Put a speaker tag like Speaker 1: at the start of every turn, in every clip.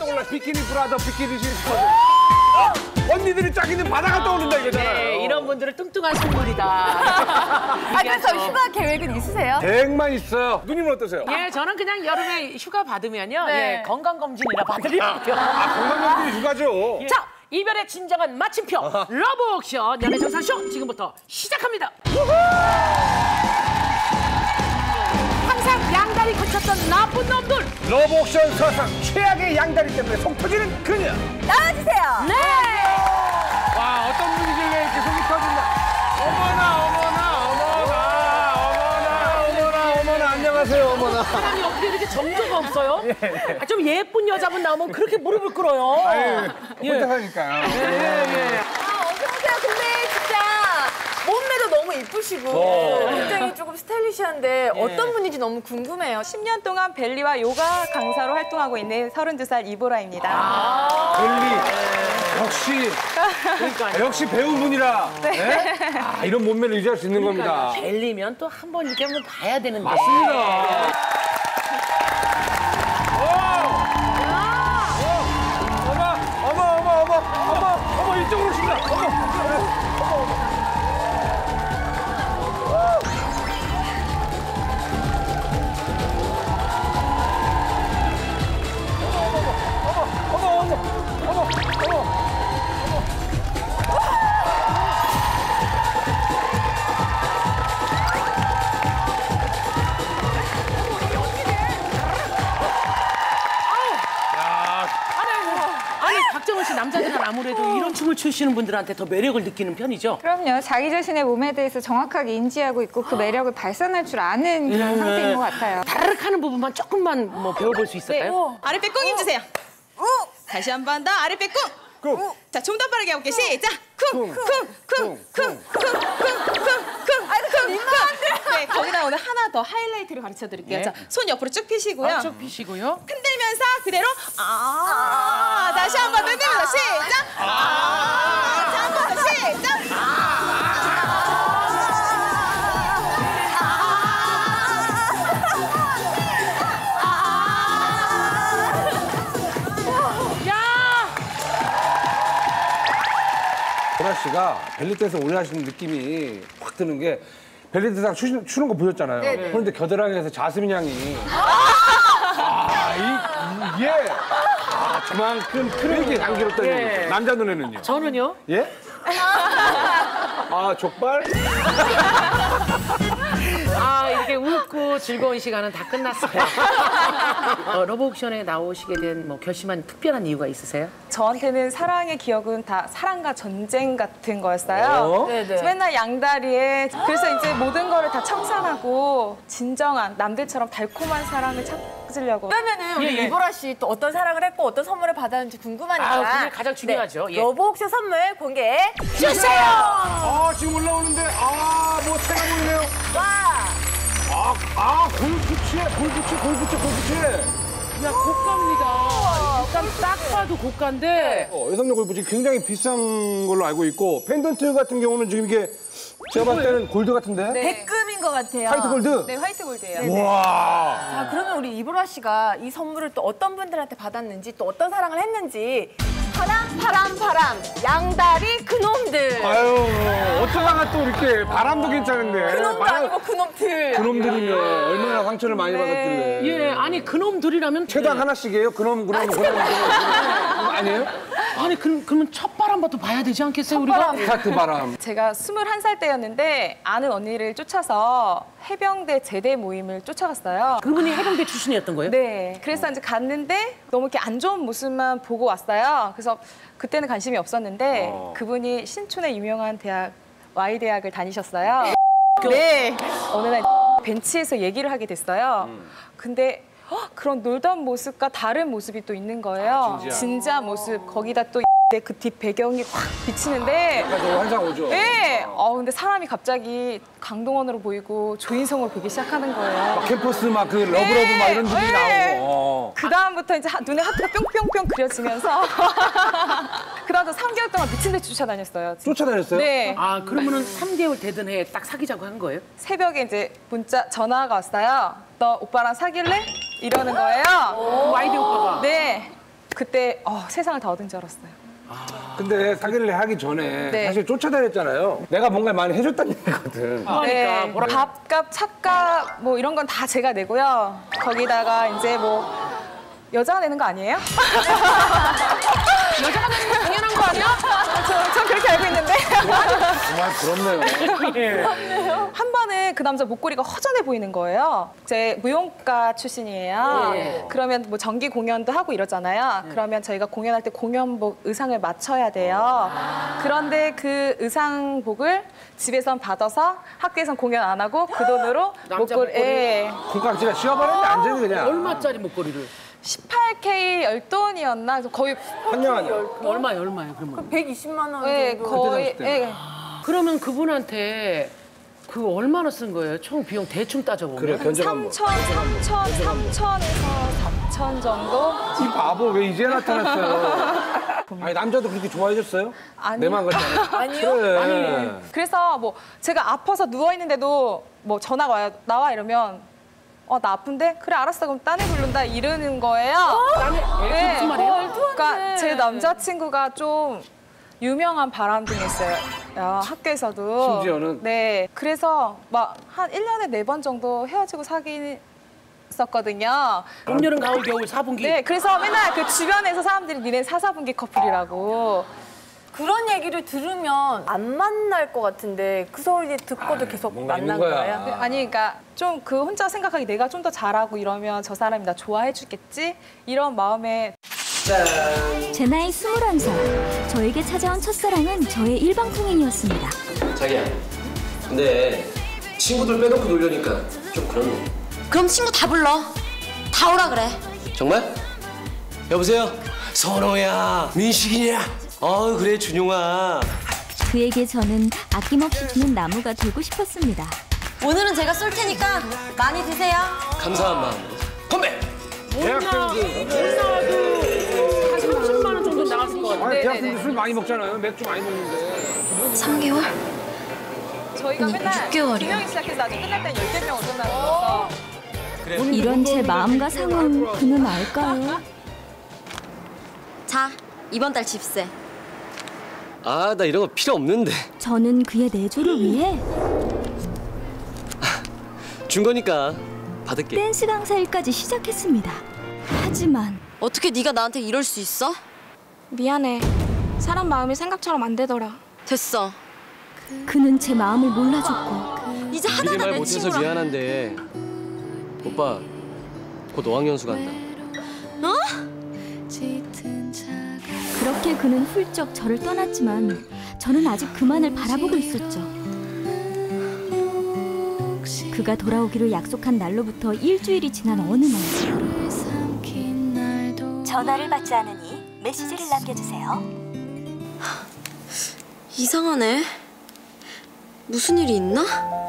Speaker 1: 떠올라. 비키니 브라더, 비키니 시스터즈. 언니들이 쫙 있는 바다가 떠오른다 이거잖아요.
Speaker 2: 네, 이런 분들은 뚱뚱한 식물이다.
Speaker 3: 아, 그래서 휴가 계획은 있으세요?
Speaker 1: 계획만 있어요. 누님은 어떠세요?
Speaker 2: 예, 저는 그냥 여름에 휴가 받으면요.
Speaker 3: 네.
Speaker 2: 예, 건강검진이나 받으려고요.
Speaker 1: 건강검진이 휴가죠.
Speaker 2: 자, 이별의 진정한 마침표. 러브 옥션 연애정상쇼 지금부터 시작합니다. 항상 양다리 거쳤던 나쁜 놈들.
Speaker 1: 러브옥션 사상 최악의 양다리 때문에 속 터지는 그녀.
Speaker 3: 나와주세요.
Speaker 2: 네.
Speaker 1: 와, 어떤 분이길래 이렇게 속이 터진다. 어머나, 안녕하세요, 어머나.
Speaker 2: 사람이 어떻게 이렇게 정도가 없어요? 아, 좀 예쁜 여자분 나오면 그렇게 무릎을 꿇어요.
Speaker 1: 아유,
Speaker 2: 예.
Speaker 1: 혼자 사니까요.
Speaker 3: 아, 어서오세요. 근데 진짜 몸매도 너무 이쁘시고 굉장히 조금 스타일리시한데 어떤 분인지 너무 궁금해요.
Speaker 4: 10년 동안 벨리와 요가 강사로 활동하고 있는 32살 이보라입니다.
Speaker 1: 벨리. 역시.
Speaker 2: 그러니까요.
Speaker 1: 역시 배우분이라. 네? 아, 이런 몸매를 유지할 수 있는 겁니다.
Speaker 2: 벨리면 또 한 번 이렇게 한번 봐야 되는데.
Speaker 1: 맞습니다. 어머, 이쪽으로 오신다.
Speaker 2: 아니, 박정은 씨 남자들은 아무래도 이런 춤을 추시는 분들한테 더 매력을 느끼는 편이죠?
Speaker 4: 그럼요. 자기 자신의 몸에 대해서 정확하게 인지하고 있고 그 매력을 발산할 줄 아는 그런 상태인 것 같아요.
Speaker 2: 다르륵 하는 부분만 조금만 뭐 배워볼 수 있을까요?
Speaker 5: 아랫배 꿍 힘주세요. 다시 한 번 더 아랫배 꿍. 자, 좀 더 빠르게 해볼게요. 시작. 쿵. 아이고, 민망한데. 네, 거기다 오늘 하나 더 하이라이트를 가르쳐 드릴게요.
Speaker 2: 네.
Speaker 5: 자, 손 옆으로 쭉 펴시고요.
Speaker 2: 쭉 피시고요.
Speaker 5: 흔들면서 그대로 다시 한 번 흔들면서 시작. 자, 한 번 더 시작.
Speaker 1: 보라 씨가 벨리 댄스 오래 하시는 느낌이 확 드는 게 벨리 댄스 추는 거 보셨잖아요. 그런데 겨드랑이에서 자스민 향이 이게 저만큼 크게 감기롭다는 얘기죠. 남자 눈에는요.
Speaker 2: 저는요?
Speaker 1: 예? 족발?
Speaker 2: 이렇게 웃고 즐거운 시간은 다 끝났어요. 러브옥션에 나오시게 된 뭐 결심한 특별한 이유가 있으세요?
Speaker 4: 저한테는 사랑의 기억은 다 사랑과 전쟁 같은 거였어요. 그래서 맨날 양다리에 그래서 이제 모든 거를 다 청산하고 진정한 남들처럼 달콤한 사랑을 찾으려고.
Speaker 3: 그러면은 우리 이보라 씨 또 어떤 사랑을 했고 어떤 선물을 받았는지 궁금하니까
Speaker 2: 그게 가장 중요하죠. 예.
Speaker 3: 러브옥션 선물 공개해
Speaker 2: 주세요!
Speaker 1: 지금 올라오는데 뭐 새가 보이네요.
Speaker 3: 와.
Speaker 2: 골프채. 야, 고가입니다. 일단 딱 봐도 고가인데.
Speaker 1: 여성용 골프채 굉장히 비싼 걸로 알고 있고 펜던트 같은 경우는 지금 이게 제가 봤을 때는 골드 같은데?
Speaker 3: 백금인 것 같아요.
Speaker 1: 화이트 골드?
Speaker 4: 네, 화이트 골드예요.
Speaker 1: 와.
Speaker 3: 자, 그러면 우리 이보라 씨가 이 선물을 또 어떤 분들한테 받았는지 또 어떤 사랑을 했는지 파람 양다리 그놈들.
Speaker 1: 아유, 어쩌다가 또 이렇게 바람도 괜찮은데.
Speaker 3: 그놈도 아니고 그놈들.
Speaker 1: 그놈들이면 얼마나 상처를 많이 받았길래.
Speaker 2: 예, 아니 그놈들이라면
Speaker 1: 최단 하나씩이에요? 그놈. 아니에요?
Speaker 2: 아니 그러면 첫 바람부터 봐야 되지 않겠어요, 우리가?
Speaker 1: 스타트 바람.
Speaker 4: 제가 21살 때였는데 아는 언니를 쫓아서 해병대 제대 모임을 쫓아갔어요.
Speaker 2: 그분이 해병대 출신이었던 거예요?
Speaker 4: 네. 그래서 이제 갔는데 너무 이렇게 안 좋은 모습만 보고 왔어요. 그래서 그때는 관심이 없었는데 그분이 신촌의 유명한 대학 Y대학을 다니셨어요. 네. 어느 날 벤치에서 얘기를 하게 됐어요. 근데 그런 놀던 모습과 다른 모습이 또 있는 거예요. 진지한 모습. 거기다 또 그 뒷 배경이 확 비치는데
Speaker 1: 약간 환상 오죠?
Speaker 4: 네. 근데 사람이 갑자기 강동원으로 보이고 조인성으로 보기 시작하는 거예요.
Speaker 1: 캠퍼스 막 그 러브러브 막 이런 분들이 나오고.
Speaker 4: 그 다음부터 이제 눈에 하트가 뿅뿅뿅 그려지면서 그 다음부터 3개월 동안 미친 듯이 쫓아다녔어요.
Speaker 1: 쫓아다녔어요?
Speaker 4: 네.
Speaker 2: 그러면은 3개월 되던 해에 딱 사귀자고 한 거예요?
Speaker 4: 새벽에 이제 전화가 왔어요. 너 오빠랑 사귈래? 이러는 거예요.
Speaker 2: 와이드 오빠가.
Speaker 4: 네. 그때 세상을 다 얻은 줄 알았어요.
Speaker 1: 근데 사귀를 하기 전에
Speaker 4: 네.
Speaker 1: 사실 쫓아다녔잖아요. 내가 뭔가 많이 해줬다는 얘기거든.
Speaker 2: 그러니까 뭐라
Speaker 4: 밥값, 차값 뭐 이런 건 다 제가 내고요. 거기다가 이제 뭐 여자가 내는 거 아니에요?
Speaker 2: 여자가 되는 거 당연한 거 아니야?
Speaker 4: 전 그렇게 알고 있는데.
Speaker 1: 정말 부럽네요.
Speaker 4: 한 번은 그 남자 목걸이가 허전해 보이는 거예요. 제 무용가 출신이에요.
Speaker 2: 네.
Speaker 4: 그러면 뭐 정기 공연도 하고 이러잖아요. 그러면 저희가 공연할 때 공연복 의상을 맞춰야 돼요. 그런데 그 의상복을 집에선 받아서 학교에선 공연 안 하고 그 돈으로
Speaker 2: 남자
Speaker 4: 목걸이. 예.
Speaker 1: 콩깍지가 씌워버렸는데 완전히 그냥.
Speaker 2: 얼마짜리 목걸이를?
Speaker 4: 18K 열돈이었나? 그래서 거의
Speaker 1: 한영 아니야.
Speaker 2: 얼마예요, 그러면?
Speaker 3: 120만 원 정도.
Speaker 4: 예, 거의
Speaker 1: 그때 당시
Speaker 4: 예.
Speaker 2: 그러면 그분한테 그 얼마나 쓴 거예요? 총 비용 대충 따져보면.
Speaker 1: 그래, 견적 한번.
Speaker 4: 3천에서 4천 정도?
Speaker 1: 이 바보 왜 이제 나타났어요? 아니, 남자도 그렇게 좋아해줬어요?
Speaker 4: 아니요.
Speaker 1: 내만 그렇잖아요.
Speaker 3: 아니요?
Speaker 1: 그래.
Speaker 4: 그래서 뭐 제가 아파서 누워 있는데도 뭐 전화가 와요. 나와 이러면 나 아픈데? 그래 알았어 그럼 딴 애 부른다 이러는 거예요. 네.
Speaker 2: 무슨 말이에요?
Speaker 4: 그러니까 제 남자친구가 좀 유명한 바람둥이였어요. 학교에서도.
Speaker 1: 심지어는?
Speaker 4: 네. 그래서 막 한 1년에 4번 정도 헤어지고 사귀었었거든요.
Speaker 2: 봄, 여름, 가을, 겨울 4분기.
Speaker 4: 네. 그래서 맨날 그 주변에서 사람들이 니네 4, 4분기 커플이라고.
Speaker 3: 그런 얘기를 들으면 안 만날 것 같은데 그 소리 듣고도 계속
Speaker 1: 뭔가
Speaker 3: 만난
Speaker 1: 있는 거야.
Speaker 3: 거예요?
Speaker 4: 아니 그러니까 좀 그 혼자 생각하기 내가 좀 더 잘하고 이러면 저 사람이 나 좋아해 주겠지? 이런 마음에
Speaker 6: 제 나이 21살. 저에게 찾아온 첫사랑은 저의 일방통행이었습니다.
Speaker 7: 자기야, 근데 친구들 빼놓고 놀려니까 좀 그렇네.
Speaker 8: 그럼 친구 다 불러. 다 오라 그래.
Speaker 7: 정말? 여보세요? 선호야, 민식이냐? 그래, 준용아.
Speaker 6: 그에게 저는 아낌없이 주는 나무가 되고 싶었습니다.
Speaker 8: 오늘은 제가 쏠 테니까 많이 드세요.
Speaker 7: 감사한 마음으로. 건배!
Speaker 1: 대학생들.
Speaker 2: 30만 원 정도 나갔을 것 같아요.
Speaker 1: 아니, 대학생들 술 많이 먹잖아요. 맥주 많이 먹는데.
Speaker 8: 3개월?
Speaker 4: 저희가 맨날
Speaker 8: 6개월이요.
Speaker 4: 2명이 시작해서 나중에 끝날 땐 10명 오잖아요.
Speaker 6: 이런 제 마음과 상황 그는 알까요?
Speaker 8: 자, 이번 달 집세.
Speaker 7: 나 이런 거 필요 없는데.
Speaker 6: 저는 그의 내조를 위해
Speaker 7: 준 거니까 받을게.
Speaker 6: 댄스 강사 일까지 시작했습니다. 하지만
Speaker 8: 어떻게 네가 나한테 이럴 수 있어?
Speaker 5: 미안해. 사람 마음이 생각처럼 안 되더라.
Speaker 8: 됐어.
Speaker 6: 그는 제 마음을 몰라줬고
Speaker 8: 이제
Speaker 7: 미리
Speaker 8: 하나하나
Speaker 7: 말
Speaker 8: 내
Speaker 7: 못해서
Speaker 8: 친구랑.
Speaker 7: 미안한데 오빠 곧 5학년수 간다.
Speaker 6: 그렇게 그는 훌쩍 저를 떠났지만 저는 아직 그만을 바라보고 있었죠. 그가 돌아오기로 약속한 날로부터 일주일이 지난 어느 날 전화를 받지 않으니 메시지를 남겨주세요.
Speaker 8: 이상하네. 무슨 일이 있나?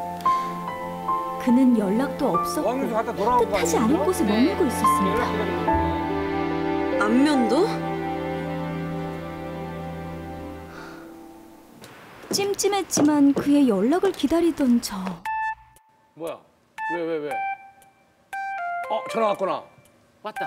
Speaker 6: 그는 연락도 없었고
Speaker 1: 왕에서 갔다 돌아온 거
Speaker 6: 뜻하지
Speaker 1: 아니에요?
Speaker 6: 않은 곳에 머물고 있었습니다.
Speaker 8: 안면도?
Speaker 6: 찜찜했지만 그의 연락을 기다리던 저.
Speaker 1: 뭐야? 왜? 전화 왔구나.
Speaker 2: 왔다.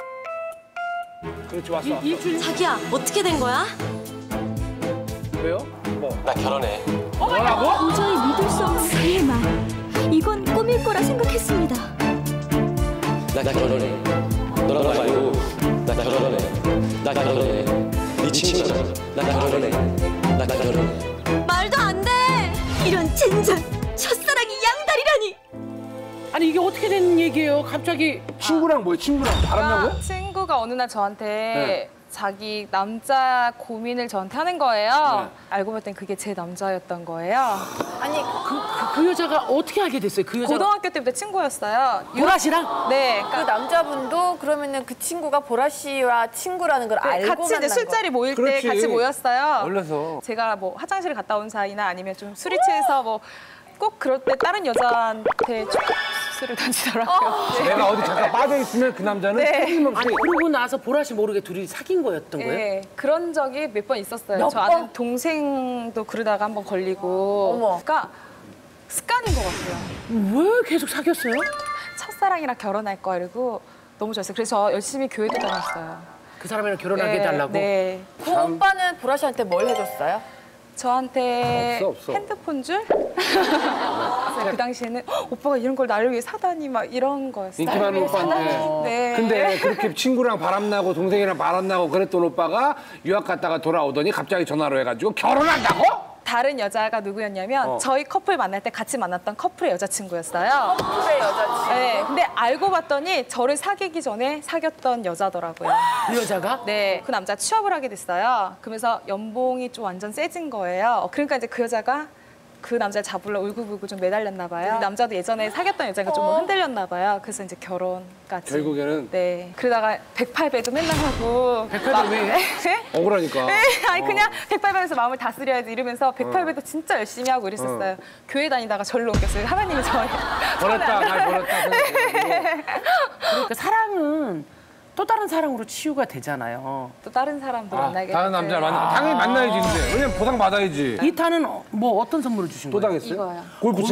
Speaker 1: 그렇지, 왔어.
Speaker 2: 일주일
Speaker 8: 자기야, 어떻게 된 거야?
Speaker 1: 왜요?
Speaker 7: 나 결혼해.
Speaker 1: 뭐라고?
Speaker 6: 도저히 믿을 수 없는 그의 말. 이건 꿈일 거라 생각했습니다.
Speaker 7: 나 결혼해. 너랑 말고 나 결혼해. 나 결혼해. 네 친구잖아. 나 결혼해. 나 결혼해.
Speaker 8: 말도 안 돼.
Speaker 6: 이런 젠장! 첫사랑이 양다리라니!
Speaker 2: 아니 이게 어떻게 된 얘기예요? 갑자기
Speaker 1: 친구랑 뭐예요? 친구랑 바람나고요?
Speaker 4: 친구가 어느 날 저한테
Speaker 1: 네.
Speaker 4: 자기 남자 고민을 저한테 하는 거예요.
Speaker 1: 네.
Speaker 4: 알고 봤더니 그게 제 남자였던 거예요.
Speaker 3: 아니
Speaker 2: 그 여자가 어떻게 알게 됐어요? 그 여자가
Speaker 4: 고등학교 때부터 친구였어요.
Speaker 2: 보라 씨랑?
Speaker 4: 네,
Speaker 3: 그
Speaker 4: 그러니까
Speaker 3: 남자분도 그러면은 그 친구가 보라 씨와 친구라는 걸 알고
Speaker 4: 같이 이제
Speaker 3: 만난
Speaker 4: 술자리 모일 때
Speaker 1: 그렇지.
Speaker 4: 같이 모였어요.
Speaker 1: 원래서.
Speaker 4: 제가 뭐 화장실을 갔다 온 사이나 아니면 좀 술이 취해서 뭐 꼭 그럴 때 다른 여자한테 술을 던지더라고요.
Speaker 1: 내가 어디 잠깐 빠져있으면 그 남자는
Speaker 4: 네.
Speaker 1: 틀림없이
Speaker 2: 아니 그러고 나서 보라 씨 모르게 둘이 사귄 거였던 거예요?
Speaker 4: 네, 그런 적이 몇 번 있었어요.
Speaker 3: 몇
Speaker 4: 저
Speaker 3: 번?
Speaker 4: 아는 동생도 그러다가 한번 걸리고.
Speaker 3: 어머.
Speaker 4: 그러니까 습관인 것 같아요.
Speaker 2: 왜 계속 사귀었어요?
Speaker 4: 첫사랑이랑 결혼할 거야 이러고 너무 좋았어요. 그래서 저 열심히 교회도 다녔어요.
Speaker 2: 그 사람이랑 결혼하게
Speaker 4: 네,
Speaker 2: 해달라고?
Speaker 4: 네.
Speaker 3: 그 오빠는 보라 씨한테 뭘 해줬어요?
Speaker 4: 저한테
Speaker 1: 없어.
Speaker 4: 핸드폰 줄? 그 당시에는 오빠가 이런 걸 나를 위해 사다니 막 이런 거였어요.
Speaker 1: 인기 많은 오빠인데.
Speaker 4: 네.
Speaker 1: 근데 그렇게 친구랑 바람나고 동생이랑 바람나고 그랬던 오빠가 유학 갔다가 돌아오더니 갑자기 전화로 해가지고 결혼한다고?
Speaker 4: 다른 여자가 누구였냐면 저희 커플 만날 때 같이 만났던 커플의 여자친구였어요.
Speaker 3: 커플의 여자친구.
Speaker 4: 네, 근데 알고 봤더니 저를 사귀기 전에 사귀었던 여자더라고요.
Speaker 2: 그 여자가?
Speaker 4: 네, 그 남자 취업을 하게 됐어요. 그러면서 연봉이 좀 완전 세진 거예요. 그러니까 이제 그 여자가 그 남자를 잡으려 울고불고 좀 매달렸나 봐요. 그 남자도 예전에 사귀었던 여자가 좀 흔들렸나 봐요. 그래서 이제 결혼까지.
Speaker 1: 결국에는
Speaker 4: 네. 그러다가 108배도 맨날 하고.
Speaker 2: 108배 왜?
Speaker 4: 네?
Speaker 1: 억울하니까.
Speaker 4: 네, 아니 그냥 108배에서 마음을 다스려야지 이러면서 108배도 진짜 열심히 하고 이랬었어요. 교회 다니다가 절로 옮겼어요. 하나님이 저희
Speaker 1: 버렸다, 날 버렸다. 생각해가지고.
Speaker 2: 그러니까 사랑은 또 다른 사랑으로 치유가 되잖아요.
Speaker 4: 또 다른 사람도
Speaker 1: 아,
Speaker 4: 만나게
Speaker 1: 다른
Speaker 4: 됐어요.
Speaker 1: 남자 만나. 당연히 만나야지 근데. 왜냐면 보상 받아야지.
Speaker 2: 이 탄은 뭐 어떤 선물을 주신
Speaker 1: 또
Speaker 2: 거예요?
Speaker 1: 당했어요?
Speaker 4: 이거요.
Speaker 1: 골프채.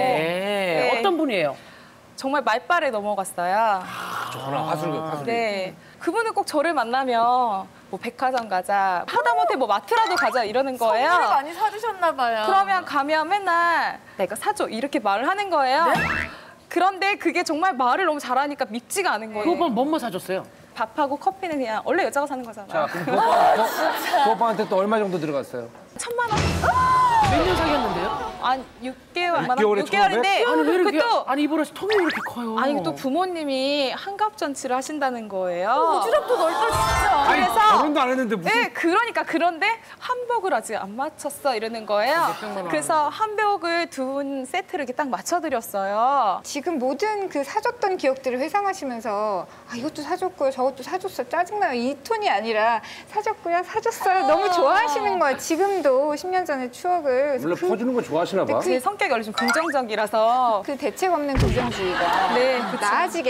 Speaker 2: 네. 어떤 분이에요?
Speaker 4: 정말 말빨에 넘어갔어요.
Speaker 1: 전화 화술.
Speaker 4: 네. 그분은 꼭 저를 만나면 뭐 백화점 가자, 하다못해 뭐 마트라도 가자 이러는 거예요.
Speaker 3: 선물을 많이 사주셨나 봐요.
Speaker 4: 그러면 가면 맨날 내가 사줘 이렇게 말을 하는 거예요. 그런데 그게 정말 말을 너무 잘하니까 밉지가 않은
Speaker 2: 그
Speaker 4: 거예요.
Speaker 2: 오빠는 뭐뭐 사줬어요?
Speaker 4: 밥하고 커피는 그냥 원래 여자가 사는 거잖아요.
Speaker 1: 자, 그럼 그 오빠한테 또 얼마 정도 들어갔어요?
Speaker 4: 1,000만 원?
Speaker 2: 몇 년 사귀었는데요?
Speaker 4: 아니 6개월,
Speaker 1: 6개월에
Speaker 4: 6개월인데
Speaker 2: 아니 왜 이렇게
Speaker 4: 그것도
Speaker 2: 아니 이보라 씨 통이 왜 이렇게 커요?
Speaker 4: 아니 또 부모님이 한갑잔치를 하신다는 거예요.
Speaker 3: 오지랖도 넓다 진짜.
Speaker 1: 아니,
Speaker 4: 그래서-
Speaker 1: 결혼도 안 했는데 무슨.
Speaker 4: 네, 그러니까 그런데 한복을 아직 안 맞췄어 이러는 거예요. 그래서 한복을 두 분 세트를 이렇게 딱 맞춰드렸어요.
Speaker 9: 지금 모든 그 사줬던 기억들을 회상하시면서 아 이것도 사줬고요 저것도 사줬어요 짜증나요 이 톤이 아니라 사줬고요 사줬어요 너무 좋아하시는 거예요 지금도 10년 전의 추억을
Speaker 1: 원래 퍼주는 거 좋아하시나 봐.
Speaker 4: 제 성격이 원래 좀 긍정적이라서
Speaker 9: 그 대책 없는 긍정주의가
Speaker 4: 네, 그쵸.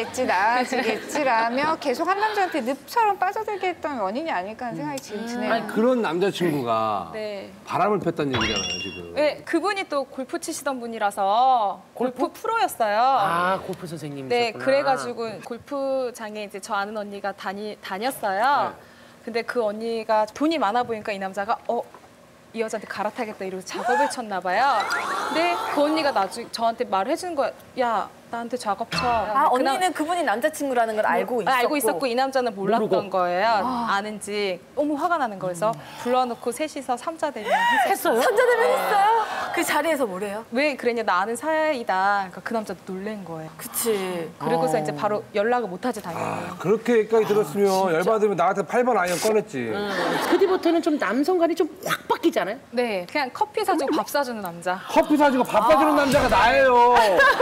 Speaker 9: 나아지겠지라며 계속 한 남자한테 늪처럼 빠져들게 했던 원인이 아닐까 하는 생각이 지금 드네요.
Speaker 1: 아니, 그런 남자친구가
Speaker 4: 네.
Speaker 1: 바람을 폈다는 얘기잖아요, 지금.
Speaker 4: 네, 그분이 또 골프 치시던 분이라서 골프 프로였어요.
Speaker 2: 아 골프 선생님이셨구나.
Speaker 4: 네, 그래가지고 골프장에 이제 저 아는 언니가 다녔어요. 근데 그 언니가 돈이 많아 보니까 이 남자가 이 여자한테 갈아타겠다 이러고 작업을 쳤나 봐요. 근데 그 언니가 나중에 저한테 말을 해주는 거야. 야, 나한테 작업 쳐.
Speaker 3: 아 언니는 그분이 남자친구라는 걸 알고 있었고.
Speaker 4: 알고 있었고 이 남자는 몰랐던 거예요. 아는지 너무 화가 나는 거여서 불러놓고 셋이서 삼자대면 했어요.
Speaker 3: 삼자대면 했어요? 그 자리에서 뭐래요?
Speaker 4: 왜 그랬냐, 나 아는 사이다. 그러니까 그 남자 놀란 거예요.
Speaker 3: 그치.
Speaker 4: 그리고서 이제 바로 연락을 못 하지 당연히.
Speaker 1: 그렇게까지 들었으면 열받으면 나한테 8번 아이언 꺼냈지.
Speaker 2: 그 뒤부터는 좀 남성관이 좀 확 바뀌잖아요.
Speaker 4: 네, 그냥 커피 사주고 밥 사주는 남자.
Speaker 1: 커피 사주고 밥 사주는 남자가 나예요.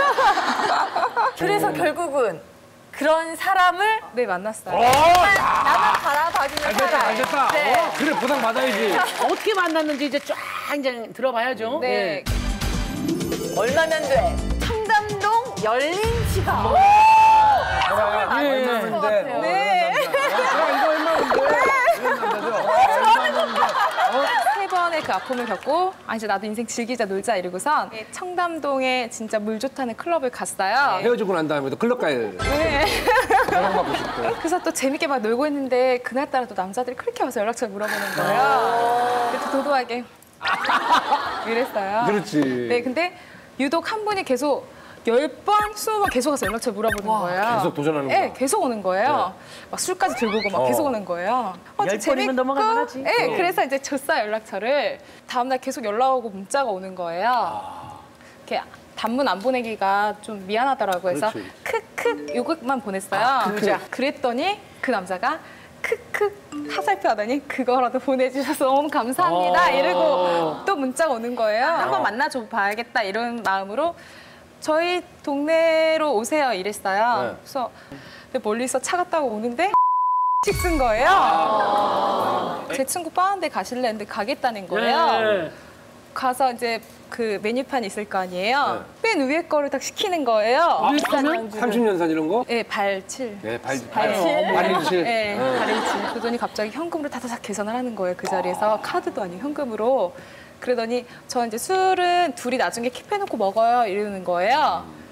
Speaker 3: 그래서 결국은 그런 사람을
Speaker 4: 네, 만났어요.
Speaker 3: 나만 바라봐주는
Speaker 1: 잘 됐다,
Speaker 3: 사람.
Speaker 1: 잘 됐다.
Speaker 3: 네.
Speaker 1: 그래, 보상 받아야지.
Speaker 2: 어떻게 만났는지 이제 쫙 이제 들어봐야죠.
Speaker 4: 네.
Speaker 3: 얼마면 돼? 청담동 열린 지갑.
Speaker 1: 얼마인데?
Speaker 4: 네.
Speaker 1: 야, 이거 얼마인데? 이런 남자죠?
Speaker 4: 세 번의 그 아픔을 겪고 이제 나도 인생 즐기자 놀자 이러고선 청담동에 진짜 물 좋다는 클럽을 갔어요.
Speaker 1: 헤어지고 난 다음에도 클럽 가야 돼.
Speaker 4: 네.
Speaker 1: 사랑받고 싶고.
Speaker 4: 그래서 또 재밌게 막 놀고 있는데 그날따라 또 남자들이 그렇게 와서 연락처를 물어보는 거예요. 그래서 도도하게 이랬어요.
Speaker 1: 그렇지.
Speaker 4: 네, 근데 유독 한 분이 계속 10번, 20번 계속 와서 연락처 물어보는 거예요.
Speaker 1: 계속 도전하는구나.
Speaker 4: 네, 계속 오는 거예요. 막 술까지 들고 오고 막 계속 오는 거예요.
Speaker 2: 10번이면 넘어갈 만하지.
Speaker 4: 네, 그래서 이제 줬어요, 연락처를. 다음날 계속 연락 오고 문자가 오는 거예요. 이렇게 단문 안 보내기가 좀 미안하더라고요. 그래서
Speaker 1: 그렇지.
Speaker 4: 크크 요것만 보냈어요. 그랬더니 그 남자가 크크 화살표 하더니 그거라도 보내주셔서 너무 감사합니다 이러고 또 문자가 오는 거예요. 한번 만나줘 봐야겠다 이런 마음으로 저희 동네로 오세요 이랬어요.
Speaker 1: 네.
Speaker 4: 그래서 멀리서 차가 타고 오는데 쓴 거예요. 제 친구 바 한 대 가실래 했는데 가겠다는 거예요.
Speaker 2: 네.
Speaker 4: 가서 이제 그 메뉴판이 있을 거 아니에요. 맨 위에 거를 딱 시키는 거예요.
Speaker 1: 30년산 이런 거?
Speaker 4: 네, 발칠.
Speaker 1: 네,
Speaker 4: 발칠.
Speaker 1: 발일칠.
Speaker 4: 네, 발일칠. 그러더니 갑자기 현금으로 다다닥 계산을 하는 거예요. 그 자리에서 카드도 아니고 현금으로. 그러더니 저 이제 술은 둘이 나중에 킵해놓고 먹어요 이러는 거예요.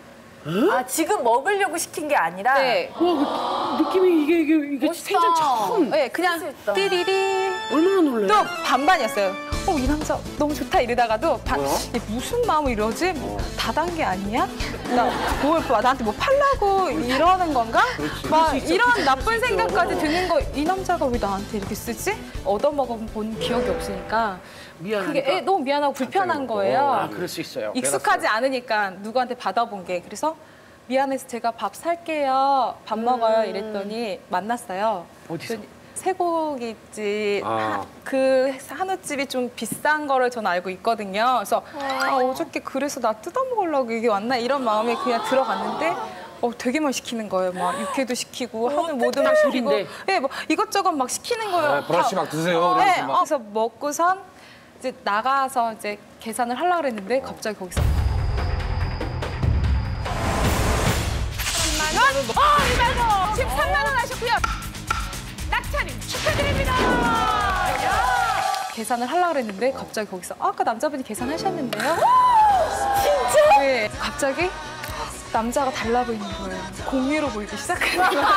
Speaker 3: 아, 지금 먹으려고 시킨 게 아니라.
Speaker 4: 네.
Speaker 2: 와, 느낌이 이게 생전 처음.
Speaker 4: 네, 그냥 띠리리.
Speaker 2: 얼마나 놀래?
Speaker 4: 또 반반이었어요. 이 남자 너무 좋다 이러다가도 얘 무슨 마음으로 이러지? 뭐 다단계 아니야? 나한테 뭐 팔라고 이러는 건가? 막 이런 나쁜 생각까지 드는 거. 이 남자가 왜 나한테 이렇게 쓰지? 얻어먹어본 기억이 없으니까.
Speaker 2: 미안하니까.
Speaker 4: 그게 너무 미안하고 불편한 거예요.
Speaker 2: 아, 그럴 수 있어요.
Speaker 4: 익숙하지 않으니까 누구한테 받아본 게. 그래서 미안해서 제가 밥 살게요. 밥 먹어요. 이랬더니 만났어요.
Speaker 2: 어디서?
Speaker 4: 쇠고기집 그 한우집이 좀 비싼 거를 저는 알고 있거든요. 그래서 어저께 그래서 나 뜯어먹으려고 이게 왔나 이런 마음에 그냥 들어갔는데 되게 많이 시키는 거예요. 막 육회도 시키고 한우 모든 걸 시키고 네, 뭐 이것저것 막 시키는 거예요.
Speaker 1: 브러쉬 막 드세요.
Speaker 4: 네, 그래서 먹고선 이제 나가서 이제 계산을 하려고 그랬는데 갑자기 거기서 13만 원 하셨고요. 낙찰님 축하드립니다. 계산을 하려고 그랬는데 갑자기 거기서 아까 남자분이 계산하셨는데요. 진짜? 네. 갑자기 남자가 달라 보이는 거예요. 공유로 보이기 시작하는 거예요.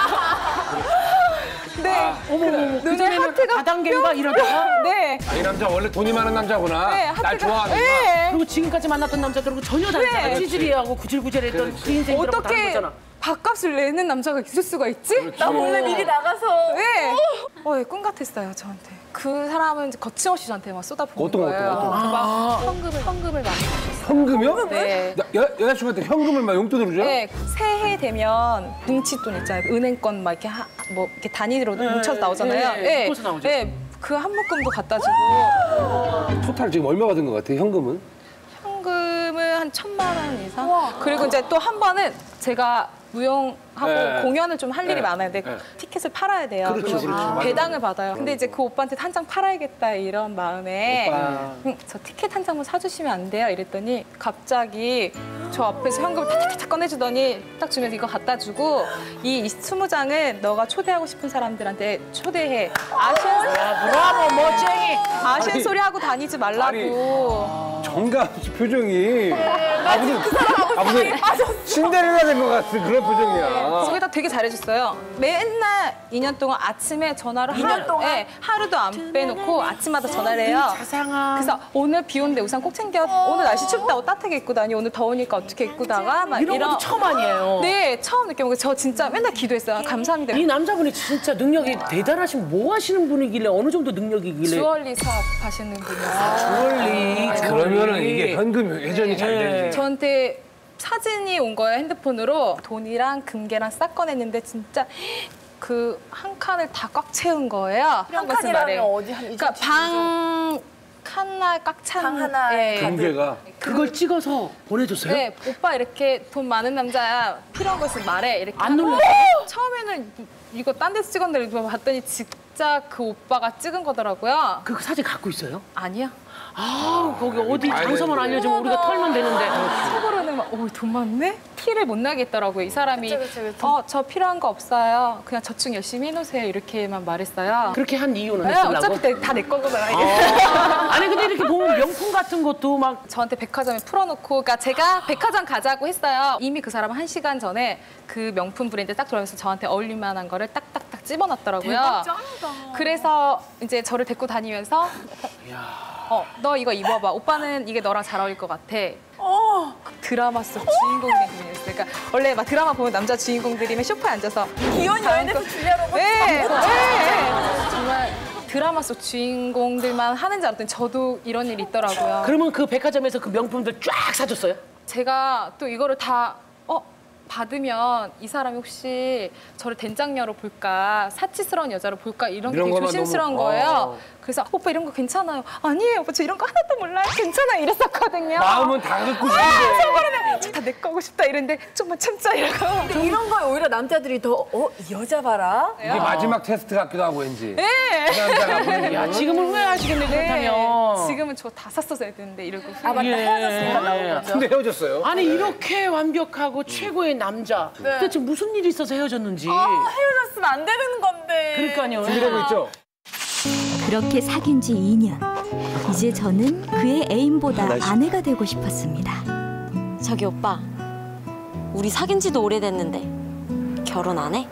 Speaker 4: 네. 눈에 하트가
Speaker 2: 다단계인가 이러다가?
Speaker 4: 네.
Speaker 1: 이 남자 원래 돈이 많은 남자구나.
Speaker 4: 네,
Speaker 1: 날 좋아하는구나.
Speaker 4: 네.
Speaker 2: 그리고 지금까지 만났던 남자들하고 전혀 다르잖아.
Speaker 4: 네.
Speaker 2: 찌질이하고 구질구질했던 그 인생들하고 다른
Speaker 4: 어떻게
Speaker 2: 거잖아.
Speaker 4: 밥값을 내는 남자가 있을 수가 있지?
Speaker 3: 나 몰래 미리 나가서.
Speaker 4: 네. 꿈 같았어요, 저한테. 그 사람은 거침없이 저한테 막 쏟아부은
Speaker 1: 어떤 거,
Speaker 4: 거예요.
Speaker 1: 어떤 거?
Speaker 4: 막 현금을 많이 주셨어요.
Speaker 1: 현금이요?
Speaker 4: 네.
Speaker 1: 여자친구한테 현금을 막 용돈으로 줘요?
Speaker 4: 네, 새해 되면 뭉치돈 있잖아요. 은행권 막 이렇게 이렇게 단위로 뭉쳐서 나오잖아요.
Speaker 2: 네, 뭉쳐서 나오죠.
Speaker 4: 네, 그 한 묶음도 갖다 주고.
Speaker 1: 토탈 지금 얼마 받은 것 같아요, 현금은?
Speaker 4: 현금은 한 1,000만 원 이상. 그리고 이제 또 한 번은 제가 무용하고
Speaker 1: 네.
Speaker 4: 공연을 좀 할 일이
Speaker 1: 네.
Speaker 4: 많아요. 근데
Speaker 1: 네.
Speaker 4: 티켓을 팔아야 돼요.
Speaker 1: 그렇죠,
Speaker 4: 그래서
Speaker 1: 그렇죠. 맞아요.
Speaker 4: 배당을 받아요. 근데 이제 그 오빠한테 한 장 팔아야겠다 이런 마음에
Speaker 1: 오빠.
Speaker 4: 저 티켓 한 장만 사주시면 안 돼요? 이랬더니 갑자기 저 앞에서 현금을 탁탁탁 꺼내주더니 딱 주면서 이거 갖다 주고 이 20장은 너가 초대하고 싶은 사람들한테 초대해.
Speaker 2: 브라보, 멋쟁이.
Speaker 4: 아쉬운 소리 하고 다니지 말라고.
Speaker 1: 정감 씨 표정이 무슨 신데렐라 된 것 같은 그런 표정이야.
Speaker 4: 거기다 되게 잘해줬어요. 맨날 2년 동안 아침에 전화를
Speaker 3: 2년 동안?
Speaker 4: 네, 하루도 안 빼놓고 아침마다 전화를 해요.
Speaker 2: 자상한.
Speaker 4: 그래서 오늘 비 오는데 우산 꼭 챙겨. 오늘 날씨 춥다고 따뜻하게 입고 다니. 오늘 더우니까 어떻게 입고 나가? 막
Speaker 2: 이런 것도 처음 아니에요.
Speaker 4: 네, 처음 느껴본 거. 저 진짜 맨날 기도했어요. 감사합니다.
Speaker 2: 이 남자분이 진짜 능력이 대단하신 뭐 하시는 분이길래 어느 정도 능력이길래.
Speaker 4: 주얼리 사업 하시는 분이었어요.
Speaker 2: 주얼리.
Speaker 1: 그러면은 이게 현금 회전이 잘 되지.
Speaker 4: 저한테 사진이 온 거예요, 핸드폰으로. 돈이랑 금괴랑 싹 꺼냈는데 진짜 그 한 칸을 다 꽉 채운 거예요.
Speaker 3: 한 칸이라면 어디 한
Speaker 4: 그러니까 방 하나 꽉 찬.
Speaker 3: 방 하나에
Speaker 4: 네.
Speaker 1: 금괴가.
Speaker 2: 그걸 찍어서 보내줬어요?
Speaker 4: 네, 오빠 이렇게 돈 많은 남자야. 필요한 거 있으면 말해. 이렇게
Speaker 2: 안
Speaker 4: 하고.
Speaker 2: 놀랐어요?
Speaker 4: 처음에는 이거 딴 데서 찍었는데 봤더니 진짜 그 오빠가 찍은 거더라고요.
Speaker 2: 그 사진 갖고 있어요?
Speaker 4: 아니야.
Speaker 2: 아, 거기 어디
Speaker 1: 봐야
Speaker 2: 장소만
Speaker 1: 되는데.
Speaker 2: 알려주면 우리가 털면 되는데.
Speaker 4: 속으로는 막, 돈 많네? 티를 못 나겠더라고요. 이 사람이.
Speaker 3: 그치.
Speaker 4: 저 필요한 거 없어요. 그냥 저축 열심히 해놓으세요. 이렇게만 말했어요.
Speaker 2: 그렇게 한 이유는
Speaker 4: 네,
Speaker 2: 했으려고?
Speaker 4: 어차피 다 내 거구나.
Speaker 2: 아니, 근데 이렇게 보면 명품 같은 것도 막.
Speaker 4: 저한테 백화점에 풀어놓고, 그러니까 제가 백화점 가자고 했어요. 이미 그 사람은 1시간 전에 그 명품 브랜드 딱 들어오면서 저한테 어울릴 만한 거를 딱딱딱 집어놨더라고요. 그래서 이제 저를 데리고 다니면서 너 이거 입어봐. 오빠는 이게 너랑 잘 어울릴 것 같아. 드라마 속 주인공의 분이었어요. 그러니까 원래 막 드라마 보면 남자 주인공들이면 소파에 앉아서
Speaker 3: 기혼 여인에서 줄리아로
Speaker 4: 네. 정말 드라마 속 주인공들만 하는 줄 알았더니 저도 이런 일이 있더라고요.
Speaker 2: 그러면 그 백화점에서 그 명품들 쫙 사줬어요?
Speaker 4: 제가 또 이거를 다 받으면 이 사람이 혹시 저를 된장녀로 볼까, 사치스러운 여자로 볼까 이런 게
Speaker 1: 이런
Speaker 4: 되게
Speaker 1: 거만
Speaker 4: 조심스러운
Speaker 1: 너무-
Speaker 4: 거예요. 그래서 오빠 이런 거 괜찮아요. 아니에요, 오빠 저 이런 거 하나도 몰라요. 괜찮아요 이랬었거든요.
Speaker 1: 마음은 다 갖고 싶은데.
Speaker 4: 속으로는 저 다 내 거고 싶다 이랬는데 좀만 참자 이러고.
Speaker 3: 근데 이런 거에 오히려 남자들이 더 이 여자 봐라.
Speaker 1: 이게 마지막 테스트 같기도 하고 왠지.
Speaker 4: 네.
Speaker 1: 그 남자가 보내는
Speaker 2: 야, 지금은 후회하시겠네, 그렇다면.
Speaker 4: 지금은 저 다 샀었어야 되는데 이러고.
Speaker 3: 아 맞다,
Speaker 2: 예.
Speaker 3: 헤어졌으니까 나온 거죠.
Speaker 1: 근데 헤어졌어요.
Speaker 2: 아니, 이렇게 완벽하고 최고의 남자. 도대체 무슨 일이 있어서 헤어졌는지.
Speaker 3: 헤어졌으면 안 되는 건데.
Speaker 2: 그러니까요.
Speaker 1: 준비되고 있죠?
Speaker 6: 그렇게 사귄 지 2년. 이제 저는 그의 애인보다 아내가 되고 싶었습니다.
Speaker 8: 저기 오빠, 우리 사귄 지도 오래됐는데 결혼 안 해?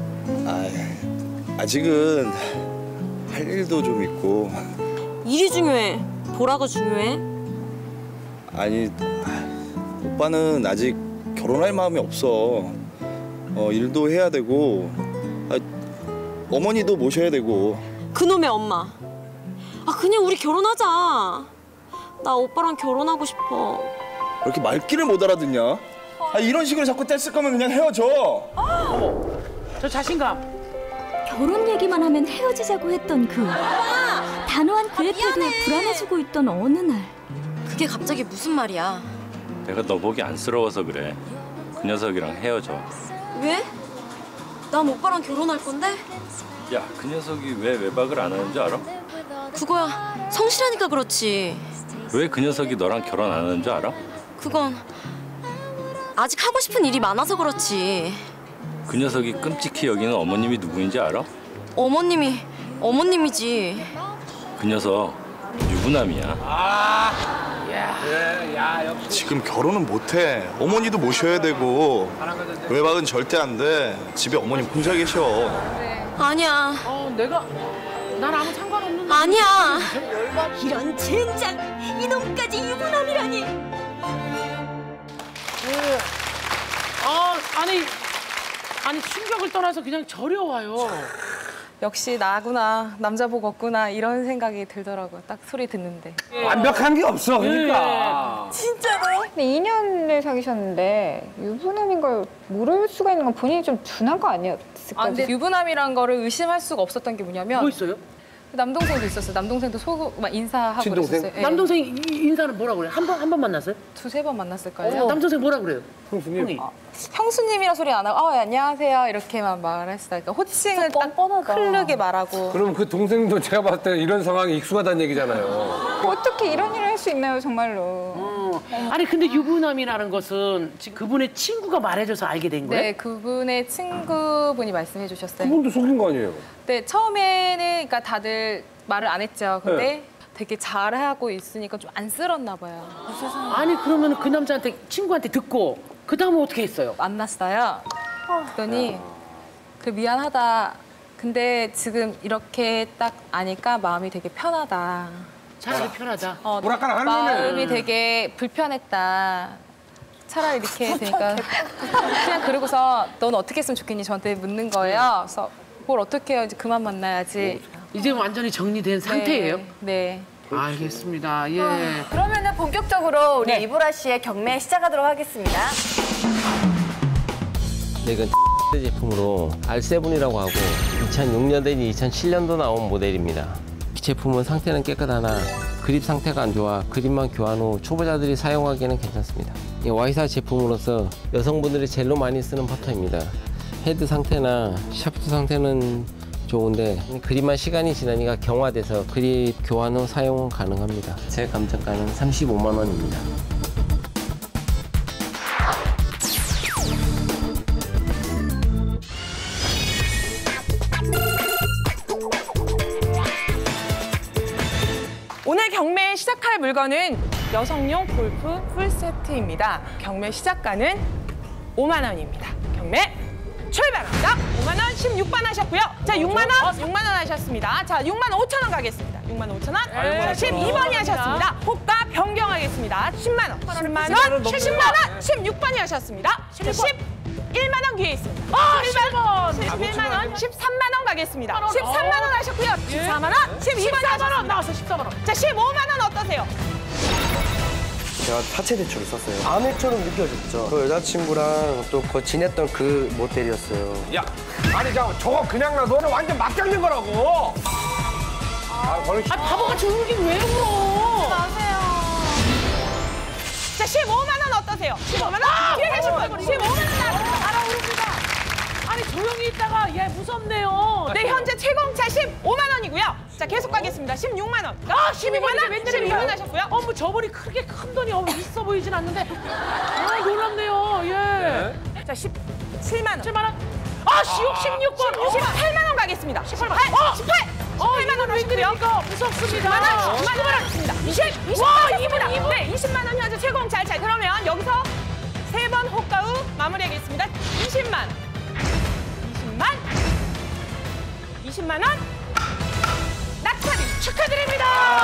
Speaker 10: 아직은 할 일도 좀 있고.
Speaker 8: 일이 중요해. 보라가 중요해?
Speaker 10: 아니, 오빠는 아직 결혼할 마음이 없어. 일도 해야 되고, 어머니도 모셔야 되고.
Speaker 8: 그놈의 엄마. 그냥 우리 결혼하자. 나 오빠랑 결혼하고 싶어.
Speaker 10: 왜 이렇게 말귀를 못 알아듣냐? 이런 식으로 자꾸 떼쓸 거면 그냥 헤어져.
Speaker 2: 저 자신감.
Speaker 6: 결혼 얘기만 하면 헤어지자고 했던 그 단호한 그의 태도에 불안해지고 있던 어느 날
Speaker 8: 그게 갑자기 무슨 말이야?
Speaker 11: 내가 너 보기 안쓰러워서 그래. 그 녀석이랑 헤어져.
Speaker 8: 왜? 난 오빠랑 결혼할 건데?
Speaker 11: 야, 그 녀석이 왜 외박을 안 하는 줄 알아?
Speaker 8: 그거야 성실하니까 그렇지.
Speaker 11: 왜 그 녀석이 너랑 결혼 안 하는 줄 알아?
Speaker 8: 그건 아직 하고 싶은 일이 많아서 그렇지.
Speaker 11: 그 녀석이 끔찍히 여기는 어머님이 누구인지 알아?
Speaker 8: 어머님이지.
Speaker 11: 그 녀석 유부남이야.
Speaker 10: 지금 결혼은 못 해. 어머니도 모셔야 되고. 외박은 절대 안 돼. 집에 어머님 혼자 계셔.
Speaker 8: 아니야.
Speaker 2: 난 아무 상관없는데.
Speaker 8: 아니야.
Speaker 6: 이런 젠장 이놈까지 유부남이라니.
Speaker 2: 아니 충격을 떠나서 그냥 저려와요.
Speaker 4: 역시 나구나, 남자 복 없구나 이런 생각이 들더라고요. 딱 소리 듣는데.
Speaker 1: 완벽한 게 없어. 그러니까.
Speaker 9: 진짜로? 근데 2년을 사귀셨는데 유부남인 걸 모를 수가 있는 건 본인이 좀 둔한 거 아니었을까요?
Speaker 4: 근데 유부남이란 거를 의심할 수가 없었던 게 뭐냐면
Speaker 2: 뭐 있어요?
Speaker 4: 남동생도 있었어요. 남동생도 막 인사하고
Speaker 1: 친동생?
Speaker 4: 그랬었어요. 예.
Speaker 2: 남동생 인사는 뭐라 그래? 한 번 만났어요?
Speaker 4: 두세 번 만났을까요?
Speaker 2: 남동생 뭐라 그래요?
Speaker 1: 형수님.
Speaker 2: 형이.
Speaker 4: 형수님이라 소리 안 하고 안녕하세요 이렇게만 말했어요. 그러니까 호칭을 딱 흐르게 말하고.
Speaker 1: 그럼 그 동생도 제가 봤을 때 이런 상황이 익숙하다는 얘기잖아요.
Speaker 9: 어떻게 이런 일을 할 수 있나요, 정말로?
Speaker 2: 아니 근데 유부남이라는 것은 지금 그분의 친구가 말해줘서 알게 된 거예요?
Speaker 4: 네, 그분의 친구분이 말씀해 주셨어요.
Speaker 1: 그분도 속인 거 아니에요?
Speaker 4: 네, 처음에는 그러니까 다들 말을 안 했죠. 근데 되게 잘하고 있으니까 좀 안쓰럽나 봐요.
Speaker 2: 아니 그러면 그 남자한테 친구한테 듣고 그 다음에 어떻게 했어요?
Speaker 4: 만났어요. 그러더니 미안하다. 근데 지금 이렇게 딱 아니까 마음이 되게 편하다.
Speaker 2: 차라리 편하다.
Speaker 1: 뭐랄까 하는
Speaker 4: 마음이 되게 불편했다. 차라리 이렇게 되니까 그냥 그러고서 넌 어떻게 했으면 좋겠니? 저한테 묻는 거예요. 그래서 뭘 어떻게 해요? 이제 그만 만나야지.
Speaker 2: 이제 완전히 정리된 상태예요?
Speaker 4: 네.
Speaker 2: 알겠습니다. 예.
Speaker 3: 그러면은 본격적으로 우리 이보라 씨의 경매 시작하도록 하겠습니다.
Speaker 12: 이건 제품으로 R7이라고 하고 2006년대니 2007년도 나온 모델입니다. 이 제품은 상태는 깨끗하나 그립 상태가 안 좋아 그립만 교환 후 초보자들이 사용하기에는 괜찮습니다. 이 Y사 제품으로서 여성분들이 제일로 많이 쓰는 퍼터입니다. 헤드 상태나 샤프트 상태는 좋은데 그립만 시간이 지나니까 경화돼서 그립 교환 후 사용은 가능합니다. 제 감정가는 35만 원입니다.
Speaker 5: 오늘 경매 시작할 물건은 여성용 골프 풀세트입니다. 경매 시작가는 5만 원입니다. 경매 출발합니다. 5만 원, 16번 하셨고요. 자, 6만 원, 6만 원 하셨습니다. 자, 6만 5천 원 가겠습니다. 6만 5천 원. 자, 12번이 하셨습니다. 호가 변경하겠습니다. 10만 원, 10만 원, 70만 원, 16번이 하셨습니다. 11만 원 뒤에 있습니다. 11번, 11만 원, 13만 원 가겠습니다. 13만 원 하셨고요. 14만 원, 12만 원 하셨습니다.
Speaker 2: 나왔어, 14만 원.
Speaker 5: 자, 15만 원 어떠세요?
Speaker 13: 제가 하체 대출을 썼어요. 아내처럼 느껴졌죠. 그 여자친구랑 또 지냈던 그 모델이었어요.
Speaker 1: 야, 아니 저거 그냥 놔. 너는 완전 막장된 거라고.
Speaker 2: 바보같이 울긴 왜 울어?
Speaker 5: 마세요. 자, 15만 원 어떠세요? 15만 원? 뒤에 계신 분. 15만 원 알아오릅니다.
Speaker 2: 아니 조용히 있다가 얘 무섭네요.
Speaker 5: 네, 현재 최공차 15만 원이고요. 자, 계속 가겠습니다. 16만 원. 12만 원, 12만 하셨고요.
Speaker 2: 뭐 저번이 그렇게 큰 돈이 있어 보이진 않는데. 놀랍네요. 예.
Speaker 5: 자, 17만 원.
Speaker 2: 7만 원. 16번.
Speaker 5: 18만 원 가겠습니다. 18만 원. 18만 원 하시고요.
Speaker 2: 무섭습니다.
Speaker 5: 20만 원 하겠습니다. 20만 원. 네, 20만 원 현재 최공차. 자, 그러면 여기서 3번 호가 후 마무리하겠습니다. 20만 원 낙찰이 축하드립니다.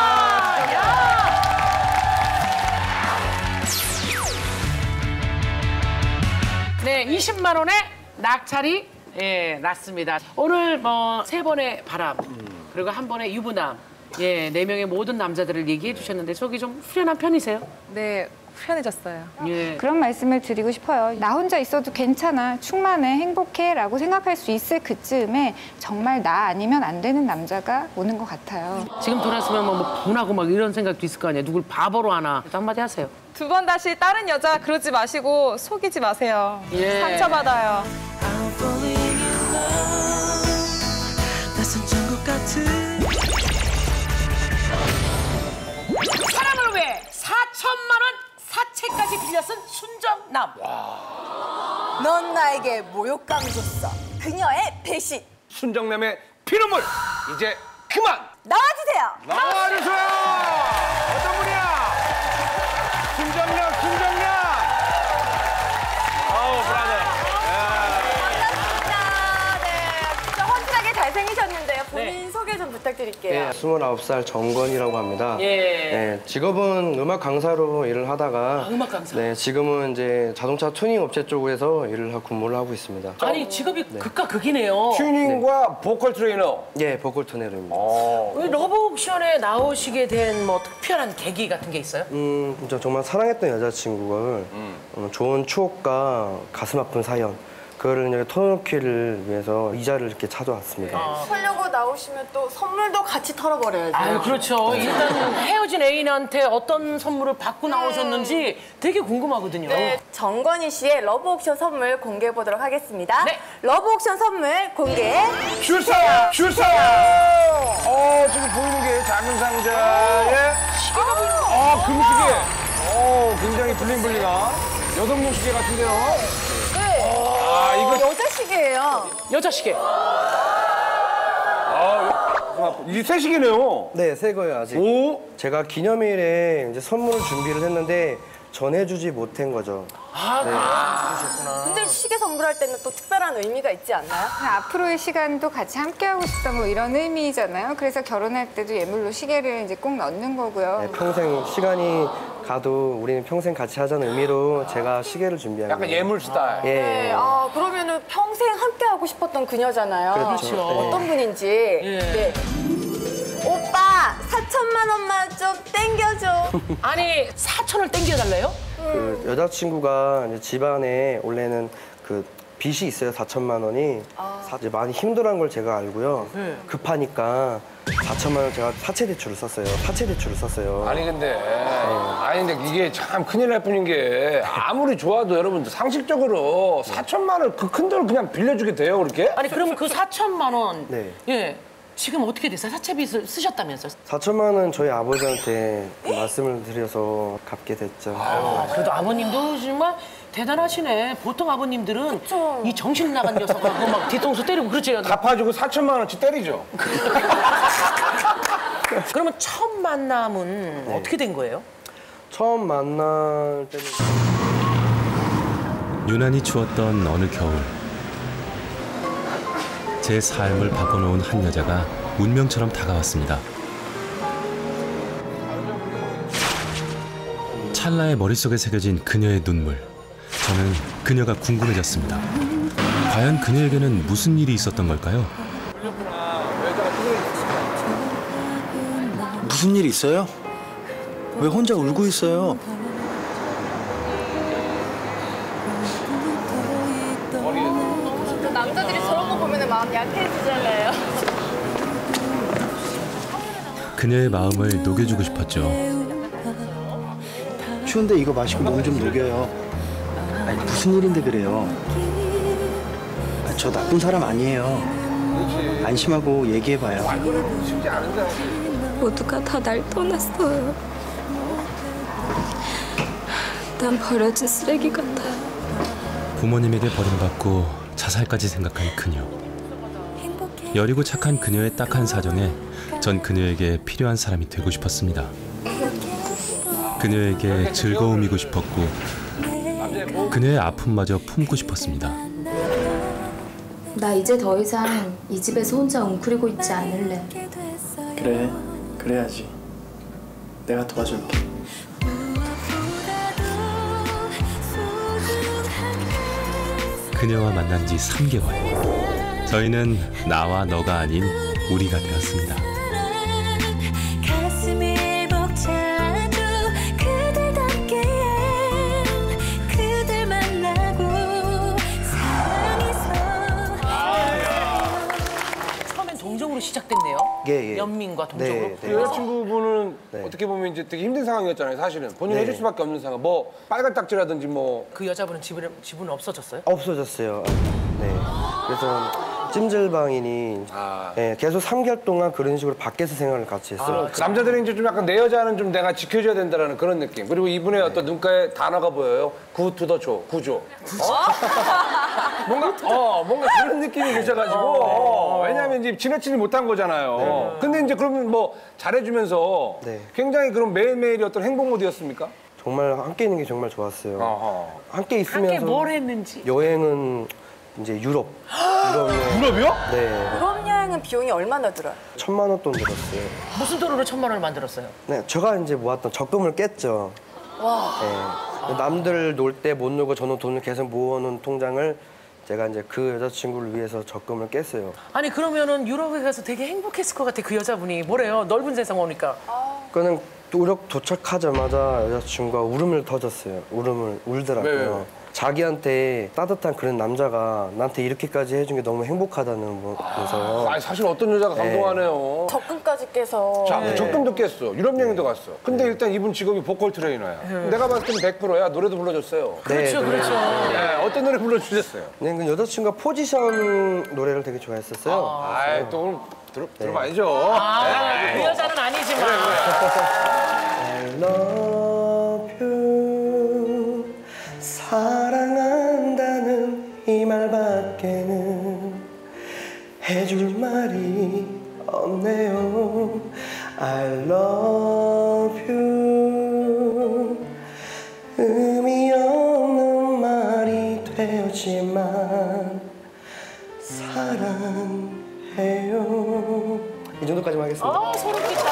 Speaker 2: 네, 20만 원의 낙찰이 났습니다. 오늘 뭐 3번의 바람 그리고 1번의 유부남 4명의 모든 남자들을 얘기해 주셨는데 속이 좀 후련한 편이세요?
Speaker 4: 네, 후련해졌어요.
Speaker 2: 예.
Speaker 9: 그런 말씀을 드리고 싶어요. 나 혼자 있어도 괜찮아, 충만해, 행복해 라고 생각할 수 있을 그쯤에 정말 나 아니면 안 되는 남자가 오는 것 같아요.
Speaker 2: 지금 돌아서면 뭐 분하고 막 이런 생각도 있을 거 아니에요. 누굴 바보로 하나. 한마디 하세요.
Speaker 4: 2번 다시 다른 여자 그러지 마시고 속이지 마세요.
Speaker 2: 예.
Speaker 4: 상처받아요.
Speaker 2: 사랑을 위해 4천만 원 사채까지 빌려 쓴 순정남.
Speaker 3: 넌 나에게 모욕감을 줬어. 그녀의 배신.
Speaker 1: 순정남의 피눈물 이제 그만
Speaker 3: 나와주세요.
Speaker 1: 나와주세요. 어떤 분이야? 순정남. 아우 브라더.
Speaker 3: 반갑습니다. 네, 진짜 확실하게 잘생기셨는데요. 본인 소개 좀 부탁드릴게요.
Speaker 13: 29살 정건이라고 합니다. 네, 직업은 음악 강사로 일을 하다가
Speaker 2: 음악 강사.
Speaker 13: 네, 지금은 이제 자동차 튜닝 업체 쪽에서 일을 하고 근무를 하고 있습니다.
Speaker 2: 아니 직업이 극과 극이네요.
Speaker 1: 튜닝과 보컬 트레이너.
Speaker 13: 예, 보컬 트레이너입니다.
Speaker 2: 왜 러브옥션에 나오시게 된 뭐 특별한 계기 같은 게 있어요?
Speaker 13: 진짜 정말 사랑했던 여자친구가 좋은 추억과 가슴 아픈 사연 그거를 이제 털어놓기를 위해서 이 자리를 이렇게 찾아왔습니다.
Speaker 3: 설려고 나오시면 또 선물도 같이 털어버려야죠.
Speaker 2: 아유 그렇죠. 일단 헤어진 애인한테 어떤 선물을 받고 나오셨는지 되게 궁금하거든요.
Speaker 3: 네, 정건희 씨의 러브옥션 선물 공개해 보도록 하겠습니다.
Speaker 2: 네.
Speaker 3: 러브옥션 선물 공개
Speaker 1: 주세요. 지금 보이는 게 작은 상자에 금시계. 굉장히 블링블링한 여성용 시계 같은데요.
Speaker 3: 이거 여자 시계예요.
Speaker 2: 여자 시계.
Speaker 1: 이게 새 시계네요.
Speaker 13: 네, 새 거예요 아직.
Speaker 1: 오?
Speaker 13: 제가 기념일에 이제 선물을 준비를 했는데 전해주지 못한 거죠.
Speaker 3: 근데 시계 선물할 때는 또 특별한 의미가 있지 않나요?
Speaker 9: 앞으로의 시간도 같이 함께하고 싶다 뭐 이런 의미잖아요. 그래서 결혼할 때도 예물로 시계를 이제 꼭 넣는 거고요.
Speaker 13: 네, 평생 시간이 가도 우리는 평생 같이 하자는 의미로 제가 시계를 준비한
Speaker 1: 약간
Speaker 13: 거예요.
Speaker 1: 예물 스타일.
Speaker 13: 예.
Speaker 3: 네, 그러면은 평생 함께하고 싶었던 그녀잖아요.
Speaker 13: 그렇죠. 네.
Speaker 3: 어떤 분인지. 네. 오빠 4천만 원만 좀 땡겨줘.
Speaker 2: 아니 4천을 땡겨달래요?
Speaker 13: 그 여자친구가 이제 집안에 원래는 그 빚이 있어요. 4천만 원이. 이제 많이 힘들어한 걸 제가 알고요. 급하니까 4천만 원 제가 사채 대출을 썼어요.
Speaker 1: 아니 근데 이게 참 큰일 날 뿐인 게 아무리 좋아도 여러분들 상식적으로 4천만 원 그 큰 돈을 그냥 빌려주게 돼요 그렇게?
Speaker 2: 아니 그러면 그 4천만 원
Speaker 13: 네.
Speaker 2: 예. 지금 어떻게 됐어요? 사채빚을 쓰셨다면서요?
Speaker 13: 4천만 원 저희 아버지한테 말씀을 드려서 갚게 됐죠.
Speaker 2: 그래도 아버님도 정말 대단하시네. 보통 아버님들은 이 정신 나간 녀석하고 막 뒤통수 때리고 그렇지.
Speaker 1: 갚아주고 4천만 원치 때리죠.
Speaker 2: 그러면 첫 만남은 어떻게 된 거예요?
Speaker 13: 처음 만날 때는
Speaker 14: 유난히 추웠던 어느 겨울 제 삶을 바꿔놓은 한 여자가 운명처럼 다가왔습니다. 찰나의 머릿속에 새겨진 그녀의 눈물. 저는 그녀가 궁금해졌습니다. 과연 그녀에게는 무슨 일이 있었던 걸까요?
Speaker 15: 무슨 일 있어요? 왜 혼자 울고 있어요?
Speaker 3: 남자들이 저런 거 보면 마음 약해지잖아요.
Speaker 14: 그녀의 마음을 녹여주고 싶었죠.
Speaker 15: 추운데 이거 마시고 몸 좀 녹여요. 아니 무슨 일인데 그래요? 저 나쁜 사람 아니에요. 안심하고 얘기해봐요.
Speaker 16: 모두가 다 날 떠났어요. 난 버려진 쓰레기 같아요.
Speaker 14: 부모님에게 버림받고 자살까지 생각한 그녀. 여리고 착한 그녀의 딱한 사정에 전 그녀에게 필요한 사람이 되고 싶었습니다. 그녀에게 즐거움이고 싶었고 그녀의 아픔마저 품고 싶었습니다.
Speaker 16: 나 이제 더 이상 이 집에서 혼자 웅크리고 있지 않을래.
Speaker 15: 그래, 그래야지. 내가 도와줄게.
Speaker 14: 그녀와 만난 지 3개월. 저희는 나와 너가 아닌 우리가 되었습니다.
Speaker 17: 가슴이 벅차도 그댈답게 그댈 만나고 사랑해서.
Speaker 2: 처음엔 동정으로 시작됐네요.
Speaker 13: 예.
Speaker 2: 연민과 동정으로.
Speaker 13: 네,
Speaker 1: 그 여자친구분은 어떻게 보면 이제 되게 힘든 상황이었잖아요, 사실은. 본인이 해줄 수밖에 없는 상황. 뭐 빨간 딱지라든지 뭐.
Speaker 2: 그 여자분은 집은 없어졌어요?
Speaker 13: 없어졌어요. 네. 그래서 찜질방이니 계속 3개월 동안 그런 식으로 밖에서 생활을 같이 했어요.
Speaker 1: 남자들은 이제 좀 약간 내 여자는 좀 내가 지켜줘야 된다는 그런 느낌. 그리고 이분의 어떤 눈가에 단어가 보여요. 구투더조, 구조. 뭔가 그런 느낌이 드셔가지고. 왜냐하면 이제 지나치지 못한 거잖아요. 근데 이제 그러면 뭐 잘해주면서 굉장히 그런 매일매일이 어떤 행복 모드였습니까?
Speaker 13: 정말 함께 있는 게 정말 좋았어요. 함께 있으면서
Speaker 2: 함께 뭘 했는지.
Speaker 13: 여행은 이제 유럽.
Speaker 1: 유럽이요?
Speaker 13: 네.
Speaker 3: 유럽 여행은 비용이 얼마나 들어요?
Speaker 13: 1,000만 원 돈 들었어요.
Speaker 2: 무슨 돈으로 1,000만 원을 만들었어요?
Speaker 13: 네, 제가 이제 모았던 적금을 깼죠.
Speaker 3: 와.
Speaker 13: 네. 남들 놀 때 못 놀고 저는 돈을 계속 모아놓은 통장을 제가 이제 그 여자친구를 위해서 적금을 깼어요.
Speaker 2: 아니 그러면은 유럽에 가서 되게 행복했을 것 같아. 그 여자분이 뭐래요? 넓은 세상 오니까.
Speaker 13: 그는 유럽 도착하자마자 여자친구가 울음을 터졌어요. 울음을 울더라고요.
Speaker 1: 네.
Speaker 13: 자기한테 따뜻한 그런 남자가 나한테 이렇게까지 해준 게 너무 행복하다는 거면서.
Speaker 1: 사실 어떤 여자가 감동하네요.
Speaker 3: 적금까지 깨서.
Speaker 1: 자, 적금도 깼어. 유럽 여행도 갔어. 근데 일단 이분 직업이 보컬 트레이너야. 내가 봤을 때는 100%야. 노래도 불러줬어요.
Speaker 2: 그렇죠, 그렇죠.
Speaker 1: 네, 어떤 노래 불러주셨어요?
Speaker 13: 네, 그 여자친구가 포지션 노래를 되게 좋아했었어요.
Speaker 1: 또 오늘 들어봐야죠.
Speaker 2: 그 여자는 아니지만.
Speaker 13: I love you 사랑한다는 이 말밖에는 해줄 말이 없네요. I love you 의미 없는 말이 되었지만 사랑해요. 이 정도까지만 하겠습니다.
Speaker 2: 소름 끼쳐.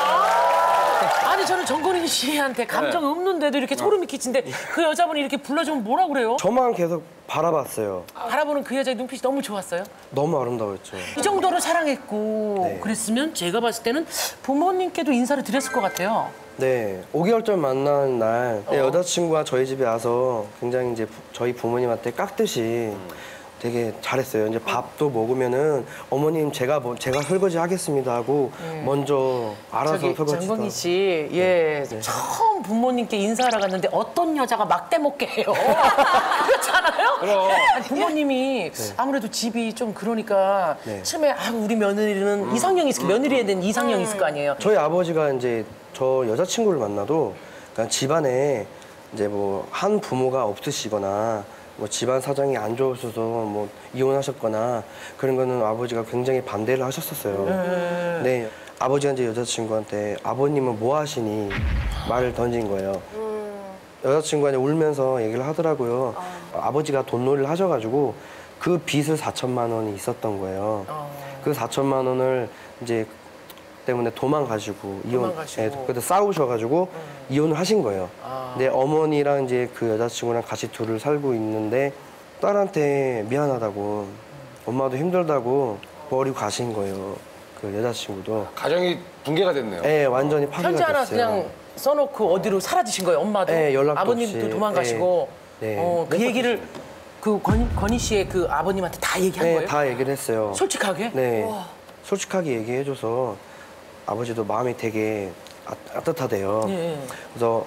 Speaker 2: 아니 저는 정건인 씨한테 감정이 없는데도 이렇게 소름이 끼친데 그 여자분이 이렇게 불러주면 뭐라 그래요?
Speaker 13: 저만 계속 바라봤어요.
Speaker 2: 바라보는 그 여자의 눈빛이 너무 좋았어요?
Speaker 13: 너무 아름다웠죠.
Speaker 2: 이 정도로 사랑했고 그랬으면 제가 봤을 때는 부모님께도 인사를 드렸을 것 같아요.
Speaker 13: 네, 5개월 전 만난 날 여자친구가 저희 집에 와서 굉장히 이제 저희 부모님한테 깎듯이 되게 잘했어요. 이제 밥도 먹으면은 어머님 제가 설거지 하겠습니다 하고 먼저 알아서 설거지.
Speaker 2: 정건희 씨, 처음 부모님께 인사하러 갔는데 어떤 여자가 막대 먹게 해요? 그렇잖아요?
Speaker 1: 그럼.
Speaker 2: 아니, 부모님이 아무래도 집이 좀 그러니까 처음에 우리 며느리는 이상형이 있을 며느리에 대한 이상형이 있을 거 아니에요?
Speaker 13: 저희 아버지가 이제 저 여자친구를 만나도 그냥 집안에 이제 뭐 한 부모가 없으시거나 뭐 집안 사정이 안 좋으셔서 뭐 이혼하셨거나 그런 거는 아버지가 굉장히 반대를 하셨었어요. 네, 아버지가 이제 여자친구한테 아버님은 뭐 하시니 말을 던진 거예요. 여자친구가 이제 울면서 얘기를 하더라고요. 아버지가 돈놀이를 하셔가지고 그 빚을 4천만 원이 있었던 거예요. 그 4천만 원을 이제 때문에 도망가시고 그때 싸우셔가지고 이혼을 하신 거예요. 근데 어머니랑 이제 그 여자친구랑 같이 둘을 살고 있는데 딸한테 미안하다고 엄마도 힘들다고 버리고 가신 거예요. 그 여자친구도.
Speaker 1: 가정이 붕괴가 됐네요.
Speaker 13: 네, 완전히 파괴가
Speaker 2: 편지 하나
Speaker 13: 됐어요.
Speaker 2: 그냥 써놓고 어디로 사라지신 거예요, 엄마도?
Speaker 13: 네, 연락도
Speaker 2: 아버님도
Speaker 13: 없이.
Speaker 2: 도망가시고.
Speaker 13: 네.
Speaker 2: 그 얘기를 그 건희 씨의 그 아버님한테 다 얘기한
Speaker 13: 네,
Speaker 2: 거예요?
Speaker 13: 다 얘기를 했어요.
Speaker 2: 솔직하게?
Speaker 13: 네.
Speaker 2: 우와.
Speaker 13: 솔직하게 얘기해줘서 아버지도 마음이 되게 따뜻하대요.
Speaker 2: 네.
Speaker 13: 그래서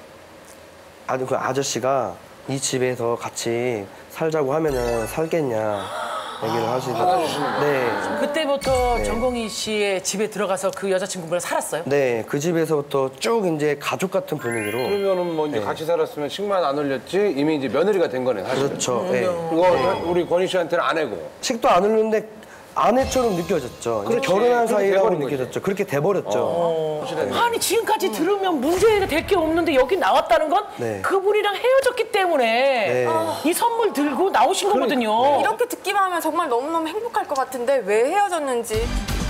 Speaker 13: 그 아저씨가 이 집에서 같이 살자고 하면은 살겠냐 얘기를 하시더라고요. 네.
Speaker 2: 그때부터 정건희 씨의 집에 들어가서 그 여자친구분이랑 살았어요?
Speaker 13: 네, 그 집에서부터 쭉 이제 가족 같은 분위기로.
Speaker 1: 그러면은 뭐 이제 같이 살았으면 식만 안 올렸지 이미 이제 며느리가 된 거네 사실.
Speaker 13: 그렇죠. 네.
Speaker 1: 그거 우리 건희 씨한테는 아내고.
Speaker 13: 식도 안 올렸는데 아내처럼 느껴졌죠. 이제
Speaker 1: 그렇지.
Speaker 13: 결혼한
Speaker 1: 그렇게
Speaker 13: 사이라고
Speaker 1: 돼버린 거지.
Speaker 13: 느껴졌죠. 그렇게 돼버렸죠.
Speaker 2: 아니 지금까지 들으면 문제가 될 게 없는데 여기 나왔다는 건
Speaker 13: 네.
Speaker 2: 그분이랑 헤어졌기 때문에
Speaker 13: 네.
Speaker 2: 이 선물 들고 나오신 거거든요.
Speaker 3: 이렇게 듣기만 하면 정말 너무너무 행복할 것 같은데 왜 헤어졌는지.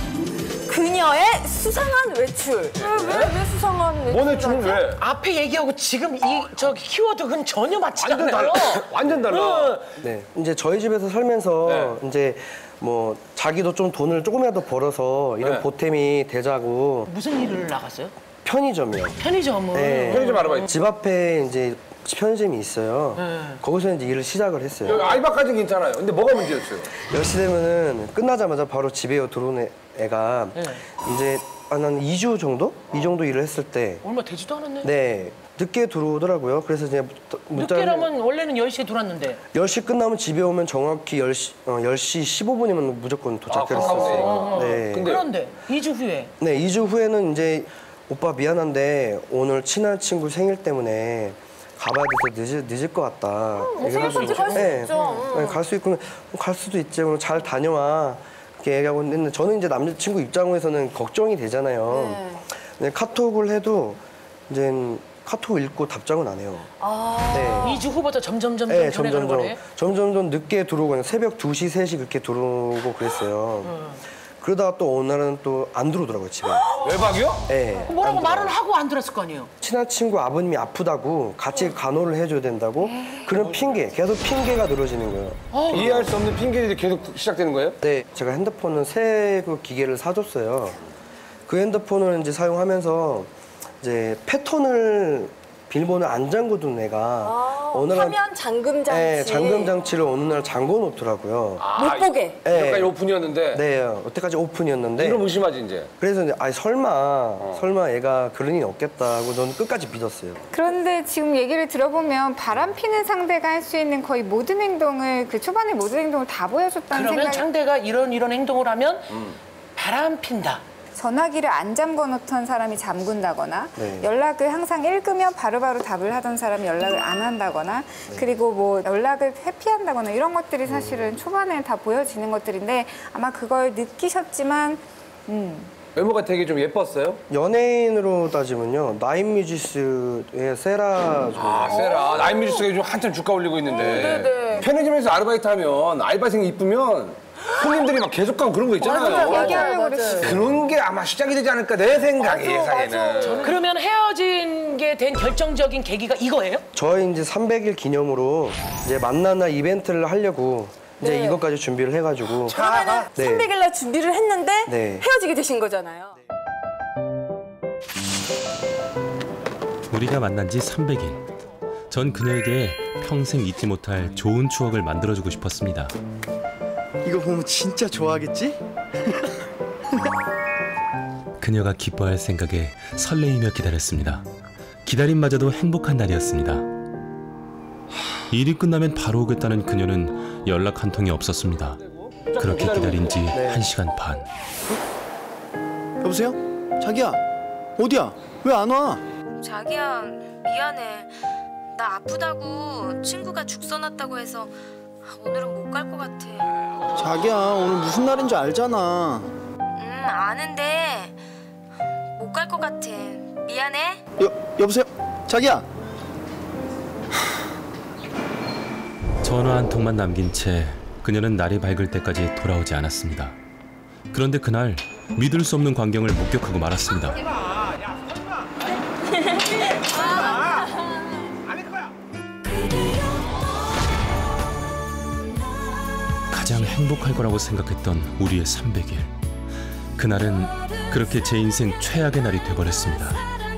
Speaker 3: 그녀의 수상한 외출. 왜 수상한 외출?
Speaker 1: 뭔 외출은 왜?
Speaker 2: 앞에 얘기하고 지금 저 키워드는 전혀 맞지
Speaker 1: 완전
Speaker 2: 않아요.
Speaker 1: 달라. 완전 달라.
Speaker 13: 네. 이제 저희 집에서 살면서 이제 뭐 자기도 좀 돈을 조금이라도 벌어서 이런
Speaker 1: 네.
Speaker 13: 보탬이 되자고.
Speaker 2: 무슨 일을 나갔어요?
Speaker 13: 편의점이요.
Speaker 2: 편의점은?
Speaker 13: 네.
Speaker 1: 편의점 아르바이트.
Speaker 13: 집 앞에 이제 편의점이 있어요. 거기서 이제 일을 시작을 했어요.
Speaker 1: 여기 알바까지 괜찮아요. 근데 뭐가 문제였어요?
Speaker 13: 10시 되면은 끝나자마자 바로 집에 들어오는 애가 이제 한 2주 정도? 이 정도 일을 했을 때
Speaker 2: 얼마 되지도 않았네.
Speaker 13: 네. 늦게 들어오더라고요. 그래서 이제
Speaker 2: 늦게라면 원래는 10시에 들어왔는데
Speaker 13: 10시 끝나면 집에 오면 정확히 10시 15분이면 무조건 도착했었어요. 네.
Speaker 2: 그런데 2주 후에
Speaker 13: 네, 2주 후에는 이제 오빠 미안한데 오늘 친한 친구 생일 때문에 가봐야 돼서 늦을 것 같다.
Speaker 3: 생일파티 갈 수 있죠.
Speaker 13: 네, 갈 수 있고 갈 수도 있지. 그럼 잘 다녀와. 이렇게 얘기하고 있는데 저는 이제 남자친구 입장에서는 걱정이 되잖아요. 네, 카톡을 해도 이제 카톡 읽고 답장은 안 해요.
Speaker 2: 네. 2주 후부터 점점점
Speaker 13: 네,
Speaker 2: 변해가는 거네.
Speaker 13: 점점점 늦게 들어오고 새벽 2시, 3시 그렇게 들어오고 그랬어요. 그러다가 또 어느 날은 또 안 들어오더라고요, 집에.
Speaker 1: 외박이요?
Speaker 13: 네.
Speaker 2: 뭐라고 말은 하고 안 들었을 거 아니에요?
Speaker 13: 친한 친구 아버님이 아프다고 같이 간호를 해줘야 된다고 그런 핑계, 계속 핑계가 늘어지는 거예요.
Speaker 1: 이해할 수 없는 핑계들이 계속 시작되는 거예요?
Speaker 13: 네, 제가 핸드폰은 새 그 기계를 사줬어요. 그 핸드폰을 이제 사용하면서 이제 패턴을 비밀번호 안 잠궈둔 애가 어느 날
Speaker 3: 화면 잠금 장치.
Speaker 13: 네, 잠금 장치를 어느 날 잠궈 놓더라고요.
Speaker 3: 못 보게.
Speaker 1: 여기까지 오픈이었는데.
Speaker 13: 네, 여태까지 오픈이었는데.
Speaker 1: 이런 의심하지 이제.
Speaker 13: 그래서 이제 아니 설마 얘가 그런 일이 없겠다 하고 저는 끝까지 믿었어요.
Speaker 9: 그런데 지금 얘기를 들어보면 바람 피는 상대가 할 수 있는 거의 모든 행동을 그 초반에 모든 행동을 다 보여줬다는
Speaker 2: 그러면
Speaker 9: 생각이.
Speaker 2: 상대가 이런 행동을 하면 바람 핀다.
Speaker 9: 전화기를 안 잠궈 놓던 사람이 잠근다거나
Speaker 13: 네.
Speaker 9: 연락을 항상 읽으면 바로바로 답을 하던 사람이 연락을 안 한다거나 그리고 뭐 연락을 회피한다거나 이런 것들이 사실은 초반에 다 보여지는 것들인데 아마 그걸 느끼셨지만
Speaker 1: 외모가 되게 좀 예뻤어요?
Speaker 13: 연예인으로 따지면요. 나인뮤지스의 세라.
Speaker 1: 세라. 나인뮤지스가 요즘 한참 주가 올리고 있는데.
Speaker 3: 네네.
Speaker 1: 편의점에서 아르바이트 하면 알바생이 이쁘면 손님들이 막 계속 가고 그런 거 있잖아요.
Speaker 3: 맞아요.
Speaker 1: 그런 게 아마 시작이 되지 않을까 내 생각에 예상에는.
Speaker 2: 그러면 헤어진 게 된 결정적인 계기가 이거예요?
Speaker 13: 저희 이제 300일 기념으로 이제 만나나 이벤트를 하려고 이제 이것까지 준비를 해가지고.
Speaker 3: 그러면은
Speaker 13: 네.
Speaker 3: 300일 날 준비를 했는데
Speaker 13: 네.
Speaker 3: 헤어지게 되신 거잖아요.
Speaker 14: 우리가 만난 지 300일. 전 그녀에게 평생 잊지 못할 좋은 추억을 만들어주고 싶었습니다.
Speaker 15: 이거 보면 진짜 좋아하겠지?
Speaker 14: 그녀가 기뻐할 생각에 설레이며 기다렸습니다. 기다림마저도 행복한 날이었습니다. 일이 끝나면 바로 오겠다는 그녀는 연락 한 통이 없었습니다. 그렇게 기다린 지 1시간 반.
Speaker 15: 여보세요? 자기야, 어디야? 왜 안 와?
Speaker 16: 자기야, 미안해. 나 아프다고 친구가 죽 써놨다고 해서 오늘은 못 갈 것 같아.
Speaker 15: 자기야, 오늘 무슨 날인 줄 알잖아.
Speaker 16: 아는데 못 갈 것 같아. 미안해.
Speaker 15: 여보세요? 자기야.
Speaker 14: 전화 한 통만 남긴 채 그녀는 날이 밝을 때까지 돌아오지 않았습니다. 그런데 그날 믿을 수 없는 광경을 목격하고 말았습니다. 가장 행복할 거라고 생각했던 우리의 300일. 그날은 그렇게 제 인생 최악의 날이 돼버렸습니다.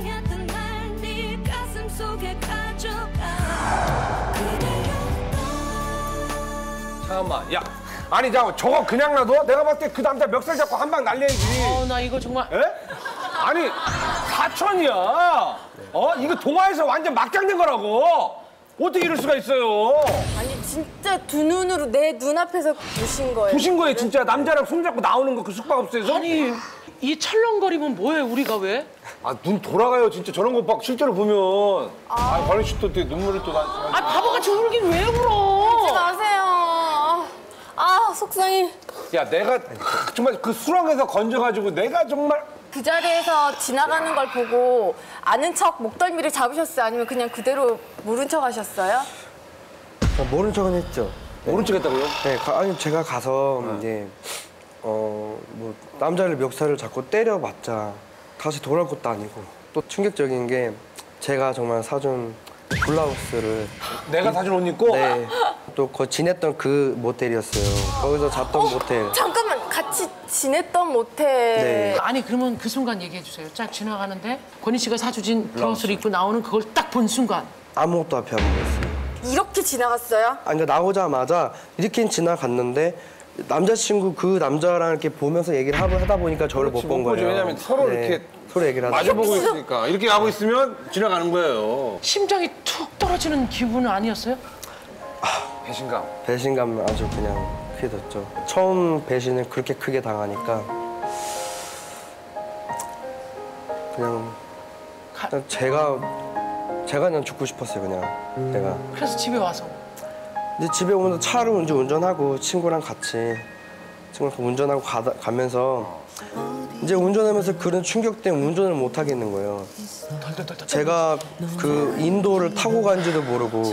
Speaker 1: 잠깐만, 야, 아니 저거 그냥 놔둬? 내가 봤을 때 그 남자 멱살 잡고 한 방 날려야지.
Speaker 2: 나 이거 정말.
Speaker 1: 에? 아니 4천이야. 이거 동화에서 완전 막장된 거라고. 어떻게 이럴 수가 있어요?
Speaker 3: 아니 진짜 두 눈으로 내 눈앞에서 보신 거예요.
Speaker 1: 보신 거예요, 진짜. 남자랑 손잡고 나오는 거 그 숙박업소에서?
Speaker 2: 아니 이 철렁거리면 뭐해 우리가 왜?
Speaker 1: 눈 돌아가요, 진짜. 저런 거 막 실제로 보면. 관련 씨도 눈물을 또
Speaker 2: 바보같이 울긴 왜 울어?
Speaker 3: 울지 마세요. 속상해.
Speaker 1: 야 내가 정말 그 수렁에서 건져가지고 내가 정말
Speaker 3: 그 자리에서 지나가는 걸 보고 아는 척 목덜미를 잡으셨어요? 아니면 그냥 그대로 모른 척 하셨어요?
Speaker 13: 모른 척은 했죠.
Speaker 1: 모른 척 했다고요?
Speaker 13: 네, 아니 제가 가서 이제 뭐 남자를 멱살을 잡고 때려봤자 다시 돌아올 것도 아니고 또 충격적인 게 제가 정말 사준 블라우스를
Speaker 1: 내가 사준 옷 입고?
Speaker 13: 네. 또 지냈던 그 모텔이었어요. 거기서 잤던 모텔.
Speaker 3: 잠깐만, 같이 지냈던 모텔.
Speaker 13: 네.
Speaker 2: 아니 그러면 그 순간 얘기해 주세요. 쫙 지나가는데 권희 씨가 사주신 블라우스를 입고 나오는 그걸 딱 본 순간
Speaker 13: 아무것도 앞에 안 보였어요.
Speaker 3: 이렇게 지나갔어요?
Speaker 13: 아니 그러니까 나오자마자 이렇게 지나갔는데 남자친구 그 남자랑 이렇게 보면서 얘기를 하다 보니까 저를 못 본 거예요.
Speaker 1: 왜냐면 서로 이렇게
Speaker 13: 서로 얘기를 하다
Speaker 1: 마주보고 있으니까 이렇게 하고 있으면 지나가는 거예요.
Speaker 2: 심장이 툭 떨어지는 기분은 아니었어요?
Speaker 1: 배신감.
Speaker 13: 배신감 아주 그냥 크게 됐죠. 처음 배신을 그렇게 크게 당하니까 그냥 제가 그냥 죽고 싶었어요. 그냥 내가.
Speaker 2: 그래서 집에 와서.
Speaker 13: 근데 집에 오면서 차를 운전하고 친구랑 같이 운전하고 가면서 이제 운전하면서 그런 충격 때문에 운전을 못 하겠는 거예요. 제가 그 인도를 타고 간지도 모르고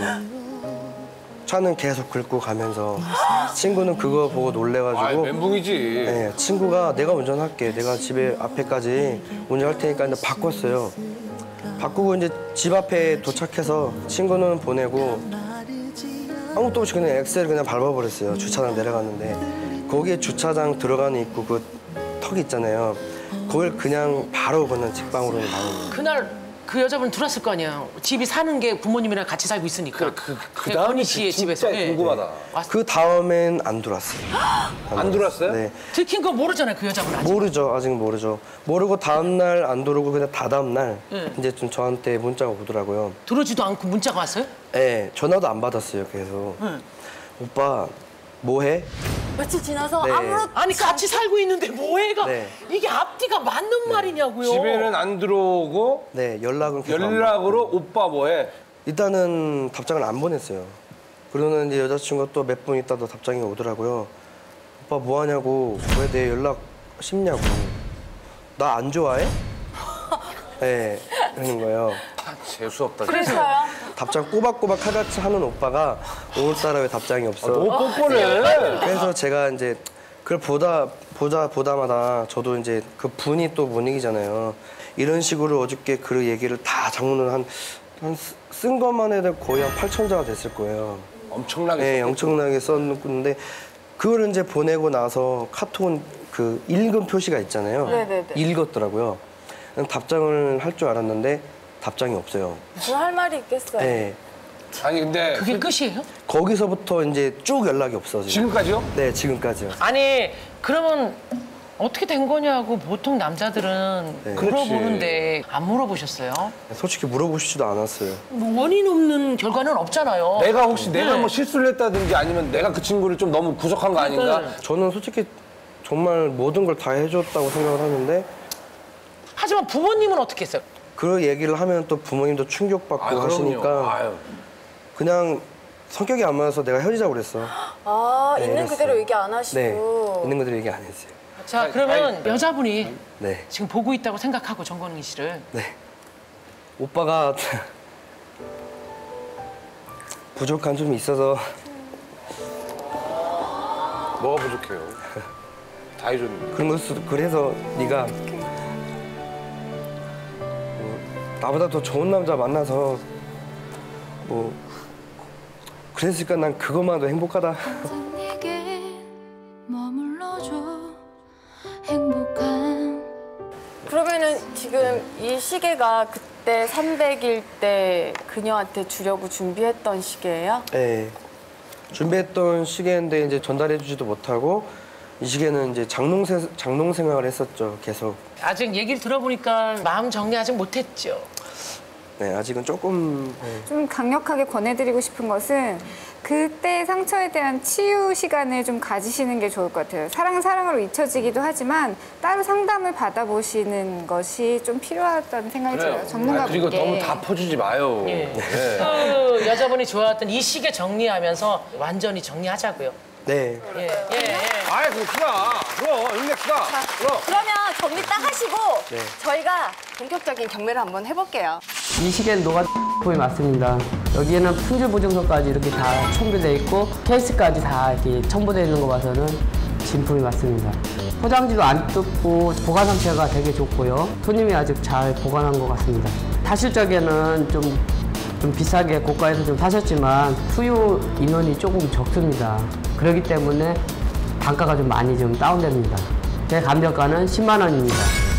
Speaker 13: 차는 계속 긁고 가면서 친구는 그거 보고 놀래가지고
Speaker 1: 멘붕이지.
Speaker 13: 네, 친구가 내가 운전할게. 내가 집에 앞에까지 운전할 테니까 근데 바꿨어요. 바꾸고 이제 집 앞에 도착해서 친구는 보내고 아무것도 없이 그냥 엑셀을 그냥 밟아버렸어요. 주차장 내려갔는데 거기에 주차장 들어가는 입구 그 턱이 있잖아요. 그걸 그냥 바로 그냥 직방으로 나오는 거예요.
Speaker 2: 그날 그 여자분 들어왔을 거 아니야. 집이 사는 게 부모님이랑 같이 살고 있으니까.
Speaker 1: 그 다음이
Speaker 2: 씨의 집에서.
Speaker 1: 궁금하다.
Speaker 13: 그 다음엔 안 들어왔어요.
Speaker 1: 안 들어왔어요?
Speaker 13: 네.
Speaker 2: 들킨 거 모르잖아요, 그 여자분 아직.
Speaker 13: 모르죠. 아직 모르죠. 모르고 다음날 안 들어오고 그냥 다다음날
Speaker 2: 네.
Speaker 13: 이제 좀 저한테 문자가 오더라고요.
Speaker 2: 들어오지도 않고 문자가 왔어요?
Speaker 13: 네. 전화도 안 받았어요. 계속.
Speaker 2: 네.
Speaker 13: 오빠 뭐해?
Speaker 3: 며칠 지나서
Speaker 13: 네.
Speaker 3: 아무렇지
Speaker 2: 아니 같이 살고 있는데 뭐해가
Speaker 13: 네.
Speaker 2: 이게 앞뒤가 맞는 말이냐고요.
Speaker 1: 집에는 안 들어오고
Speaker 13: 네, 연락은 계속
Speaker 1: 연락으로 오빠 뭐해?
Speaker 13: 일단은 답장을 안 보냈어요. 그러는 이제 여자친구가 또 몇 분 있다도 답장이 오더라고요. 오빠 뭐 하냐고, 왜 내 연락 씹냐고. 나 안 좋아해? 네, 그러는 거예요.
Speaker 1: 재수 없다.
Speaker 3: 그래서요?
Speaker 13: 답장 꼬박꼬박 하같이 하는 오빠가 오늘따라 왜 답장이 없어?
Speaker 1: 너무 뻔뻔해.
Speaker 13: 그래서 제가 이제 그걸 보다마다 저도 이제 그 분이 또 분위기잖아요. 이런 식으로 어저께 그 얘기를 다 장문을 쓴 것만 해도 거의 한 8,000자가 됐을 거예요.
Speaker 1: 엄청나게.
Speaker 13: 네, 엄청나게 썼는데 그걸 이제 보내고 나서 카톡은 그 읽은 표시가 있잖아요.
Speaker 3: 네네네.
Speaker 13: 읽었더라고요. 답장을 할 줄 알았는데 답장이 없어요.
Speaker 3: 뭐 할 말이 있겠어요?
Speaker 13: 네.
Speaker 1: 아니 근데
Speaker 2: 그게 끝이에요?
Speaker 13: 거기서부터 이제 쭉 연락이 없어져요.
Speaker 1: 지금까지요?
Speaker 13: 네, 지금까지요.
Speaker 2: 아니 그러면 어떻게 된 거냐고 보통 남자들은
Speaker 13: 네.
Speaker 2: 물어보는데 안 물어보셨어요?
Speaker 13: 솔직히 물어보시지도 않았어요.
Speaker 2: 뭐 원인 없는 결과는 없잖아요.
Speaker 1: 내가 혹시
Speaker 2: 네.
Speaker 1: 내가 뭐 실수를 했다든지 아니면 내가 그 친구를 좀 너무 구속한 거 아닌가?
Speaker 13: 저는 솔직히 정말 모든 걸 다 해줬다고 생각을 하는데
Speaker 2: 하지만 부모님은 어떻게 했어요?
Speaker 13: 그 얘기를 하면 또 부모님도 충격받고
Speaker 1: 그럼요.
Speaker 13: 하시니까
Speaker 1: 아유.
Speaker 13: 그냥 성격이 안 맞아서 내가 헤어지자고 그랬어.
Speaker 3: 아,
Speaker 13: 네,
Speaker 3: 있는 그대로
Speaker 13: 그랬어요.
Speaker 3: 얘기 안 하시고.
Speaker 13: 네, 있는 그대로 얘기 안 했어요.
Speaker 2: 자 그러면 여자분이
Speaker 13: 네,
Speaker 2: 지금 보고 있다고 생각하고 정건희 씨를
Speaker 13: 네. 오빠가 부족한 점이 있어서
Speaker 1: 뭐가 부족해요? 다 해줬는데.
Speaker 13: 그런 걸 수도 그래서 네가 나보다 더 좋은 남자 만나서 뭐 그랬으니까 난 그것만도 행복하다.
Speaker 17: 내게 머물러줘 행복한
Speaker 3: 그러면은 지금 이 시계가 그때 300일 때 그녀한테 주려고 준비했던 시계예요?
Speaker 13: 네. 준비했던 시계인데 이제 전달해주지도 못하고 이 시계는 이제 장롱 생활을 했었죠, 계속.
Speaker 2: 아직 얘기를 들어보니까 마음 정리 아직 못했죠.
Speaker 13: 네, 아직은 조금.
Speaker 9: 좀 강력하게 권해드리고 싶은 것은 그때 상처에 대한 치유 시간을 좀 가지시는 게 좋을 것 같아요. 사랑은 사랑으로 잊혀지기도 하지만 따로 상담을 받아보시는 것이 좀 필요하다는 생각이 들어요. 전문가분께.
Speaker 1: 그리고 너무 다 퍼주지 마요.
Speaker 2: 예.
Speaker 1: 네.
Speaker 2: 그 여자분이 좋아했던 이 시계 정리하면서 완전히 정리하자고요.
Speaker 13: 네.
Speaker 1: 아이, 그렇구나. 그럼, 인맥스다.
Speaker 3: 그러면 정리 딱 하시고
Speaker 13: 네.
Speaker 3: 저희가 본격적인 경매를 한번 해볼게요.
Speaker 18: 이 시계는 노가 품이 맞습니다. 여기에는 품질 보증서까지 이렇게 다 첨부되어 있고 케이스까지 다 이렇게 첨부되어 있는 거 봐서는 진품이 맞습니다. 포장지도 안 뜯고 보관 상태가 되게 좋고요. 손님이 아직 잘 보관한 것 같습니다. 타실 적에는 좀 비싸게 고가에서 좀 사셨지만 수요 인원이 조금 적습니다. 그렇기 때문에 단가가 좀 많이 좀 다운됩니다. 제 감정가는 10만 원입니다.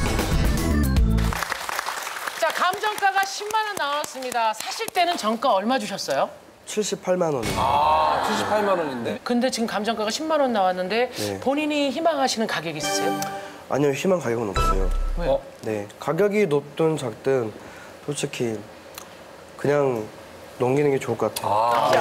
Speaker 2: 자, 감정가가 10만 원 나왔습니다. 사실 때는 정가 얼마 주셨어요?
Speaker 13: 78만 원입니다.
Speaker 1: 아, 78만 원인데.
Speaker 2: 근데 지금 감정가가 10만 원 나왔는데
Speaker 13: 네.
Speaker 2: 본인이 희망하시는 가격이 있으세요?
Speaker 13: 아니요, 희망 가격은 없어요.
Speaker 2: 왜요?
Speaker 13: 네, 가격이 높든 작든 솔직히 그냥 넘기는 게 좋을 것 같아요.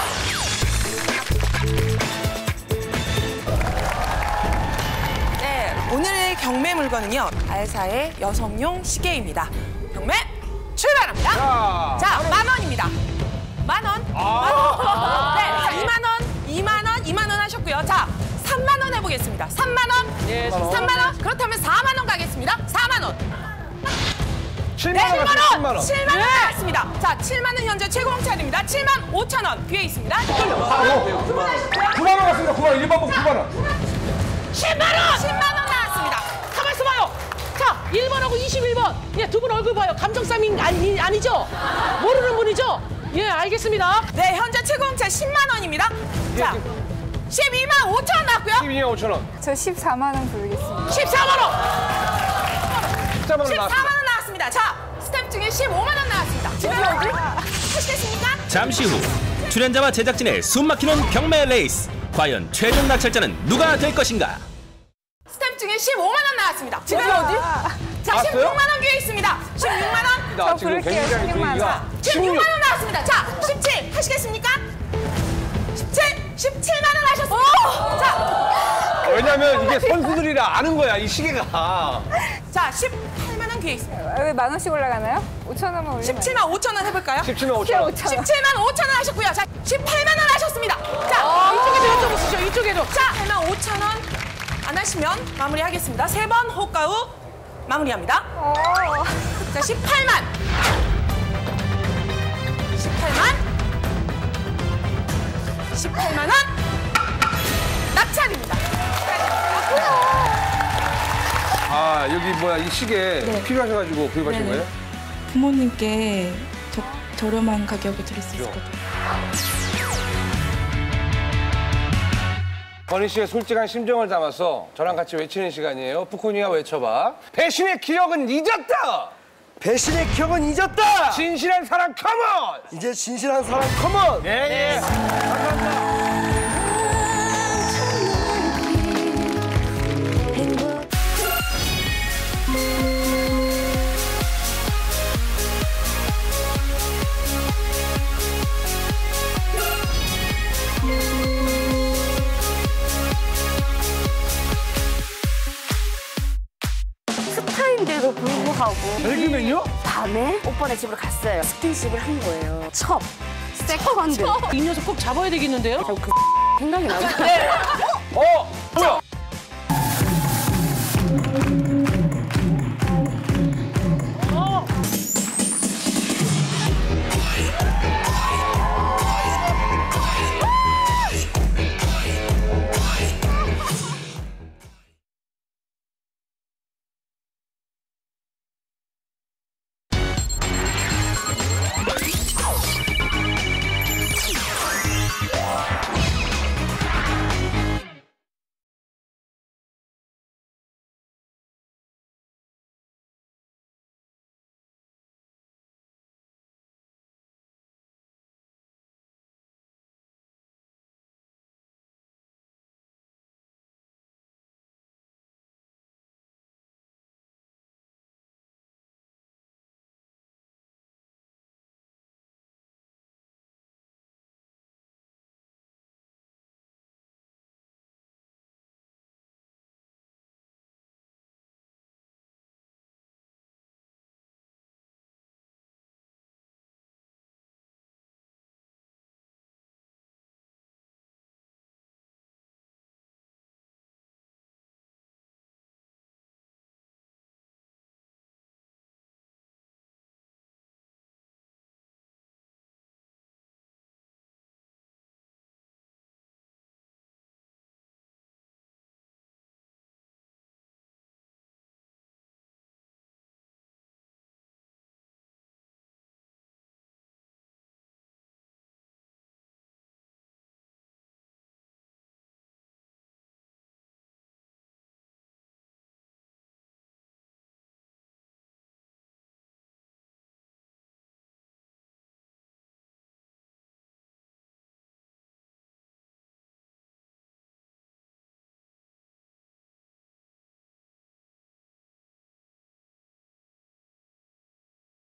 Speaker 5: 네, 오늘의 경매 물건은요. 알사의 여성용 시계입니다. 경매 출발합니다. 자, 만 원입니다. 만 원. 만 원. 네, 자, 2만 원, 2만 원, 2만 원 하셨고요. 자, 3만 원 해보겠습니다. 3만 원.
Speaker 2: 예,
Speaker 5: 3만 원. 그렇다면 4만 원 가겠습니다. 4만 원.
Speaker 1: 7만
Speaker 5: 네,
Speaker 1: 원
Speaker 5: 7만 원.
Speaker 1: 7만 원.
Speaker 5: 7만 원 나왔습니다. 자, 7만 원 현재 최고 공차입니다. 7만 5천 원 뒤에 있습니다.
Speaker 1: 9만 원 갔습니다. 9만 원. 1번복 9만 원.
Speaker 5: 10만 원! 10만 원 나왔습니다. 가만 있어 봐요.
Speaker 2: 자, 1번하고 21번. 예, 두 분 얼굴 봐요. 감정싸움 아니죠? 모르는 분이죠? 예, 알겠습니다.
Speaker 5: 네, 현재 최고 공차 10만 원입니다. 자, 12만 5천 원 나왔고요.
Speaker 1: 12만 5천 원.
Speaker 9: 저 14만 원 부르겠습니다.
Speaker 5: 14만 원!
Speaker 1: 14만 원
Speaker 5: 14만
Speaker 1: 나왔습니다.
Speaker 5: 원 나왔습니다. 자, 스탬프 중에 15만 원 나왔습니다. 지금 어디? 하시겠습니까?
Speaker 14: 잠시 후 출연자와 제작진의 숨막히는 경매 레이스. 과연 최종 낙찰자는 누가 될 것인가?
Speaker 5: 스탬프 중에 15만 원 나왔습니다. 지금 어디? 자, 16만 원 뒤에 있습니다. 16만 원.
Speaker 1: 나 지금 굉장히 분위기가
Speaker 5: 16만 원 나왔습니다. 자, 17 하시겠습니까? 17만 원 하셨습니다. 자,
Speaker 1: 왜냐면 이게 선수들이라 아는 거야, 이 시계가.
Speaker 5: 자, 18만 원 뒤에 있습니다.
Speaker 9: 왜 만 원씩 올라가나요? 5천 원만 올리면
Speaker 5: 17만 5천 원 해볼까요?
Speaker 1: 17만 5천 원.
Speaker 5: 17만 5천 원 하셨고요. 자, 18만 원 하셨습니다. 자,
Speaker 2: 이쪽에도 여쭤보시죠. 이쪽에도.
Speaker 5: 자, 8만 5천 원 안 하시면 마무리하겠습니다. 3번 호가우 마무리합니다. 자, 18만. 18만 원 낙찰입니다.
Speaker 1: 아, 여기 뭐야, 이 시계 필요하셔가지고 구입하신 거예요?
Speaker 19: 부모님께 저렴한 가격에 드릴 수 있을 것 같아요.
Speaker 1: 건희 씨의 솔직한 심정을 담아서 저랑 같이 외치는 시간이에요. 푸코니가 외쳐봐. 배신의 기억은 잊었다!
Speaker 13: 배신의 기억은 잊었다!
Speaker 1: 진실한 사랑 컴온!
Speaker 13: 이제 진실한 사람 컴온!
Speaker 1: 예, 예. 감사합니다.
Speaker 20: 스타인데도 불구하고
Speaker 1: 밝으면요?
Speaker 20: 밤에 오빠네 집으로 갔어요. 스킨십을 한 거예요. 첫, 세컨드.
Speaker 2: 이 녀석 꼭 잡아야 되겠는데요?
Speaker 20: 생각이 나요.
Speaker 1: 뭐야?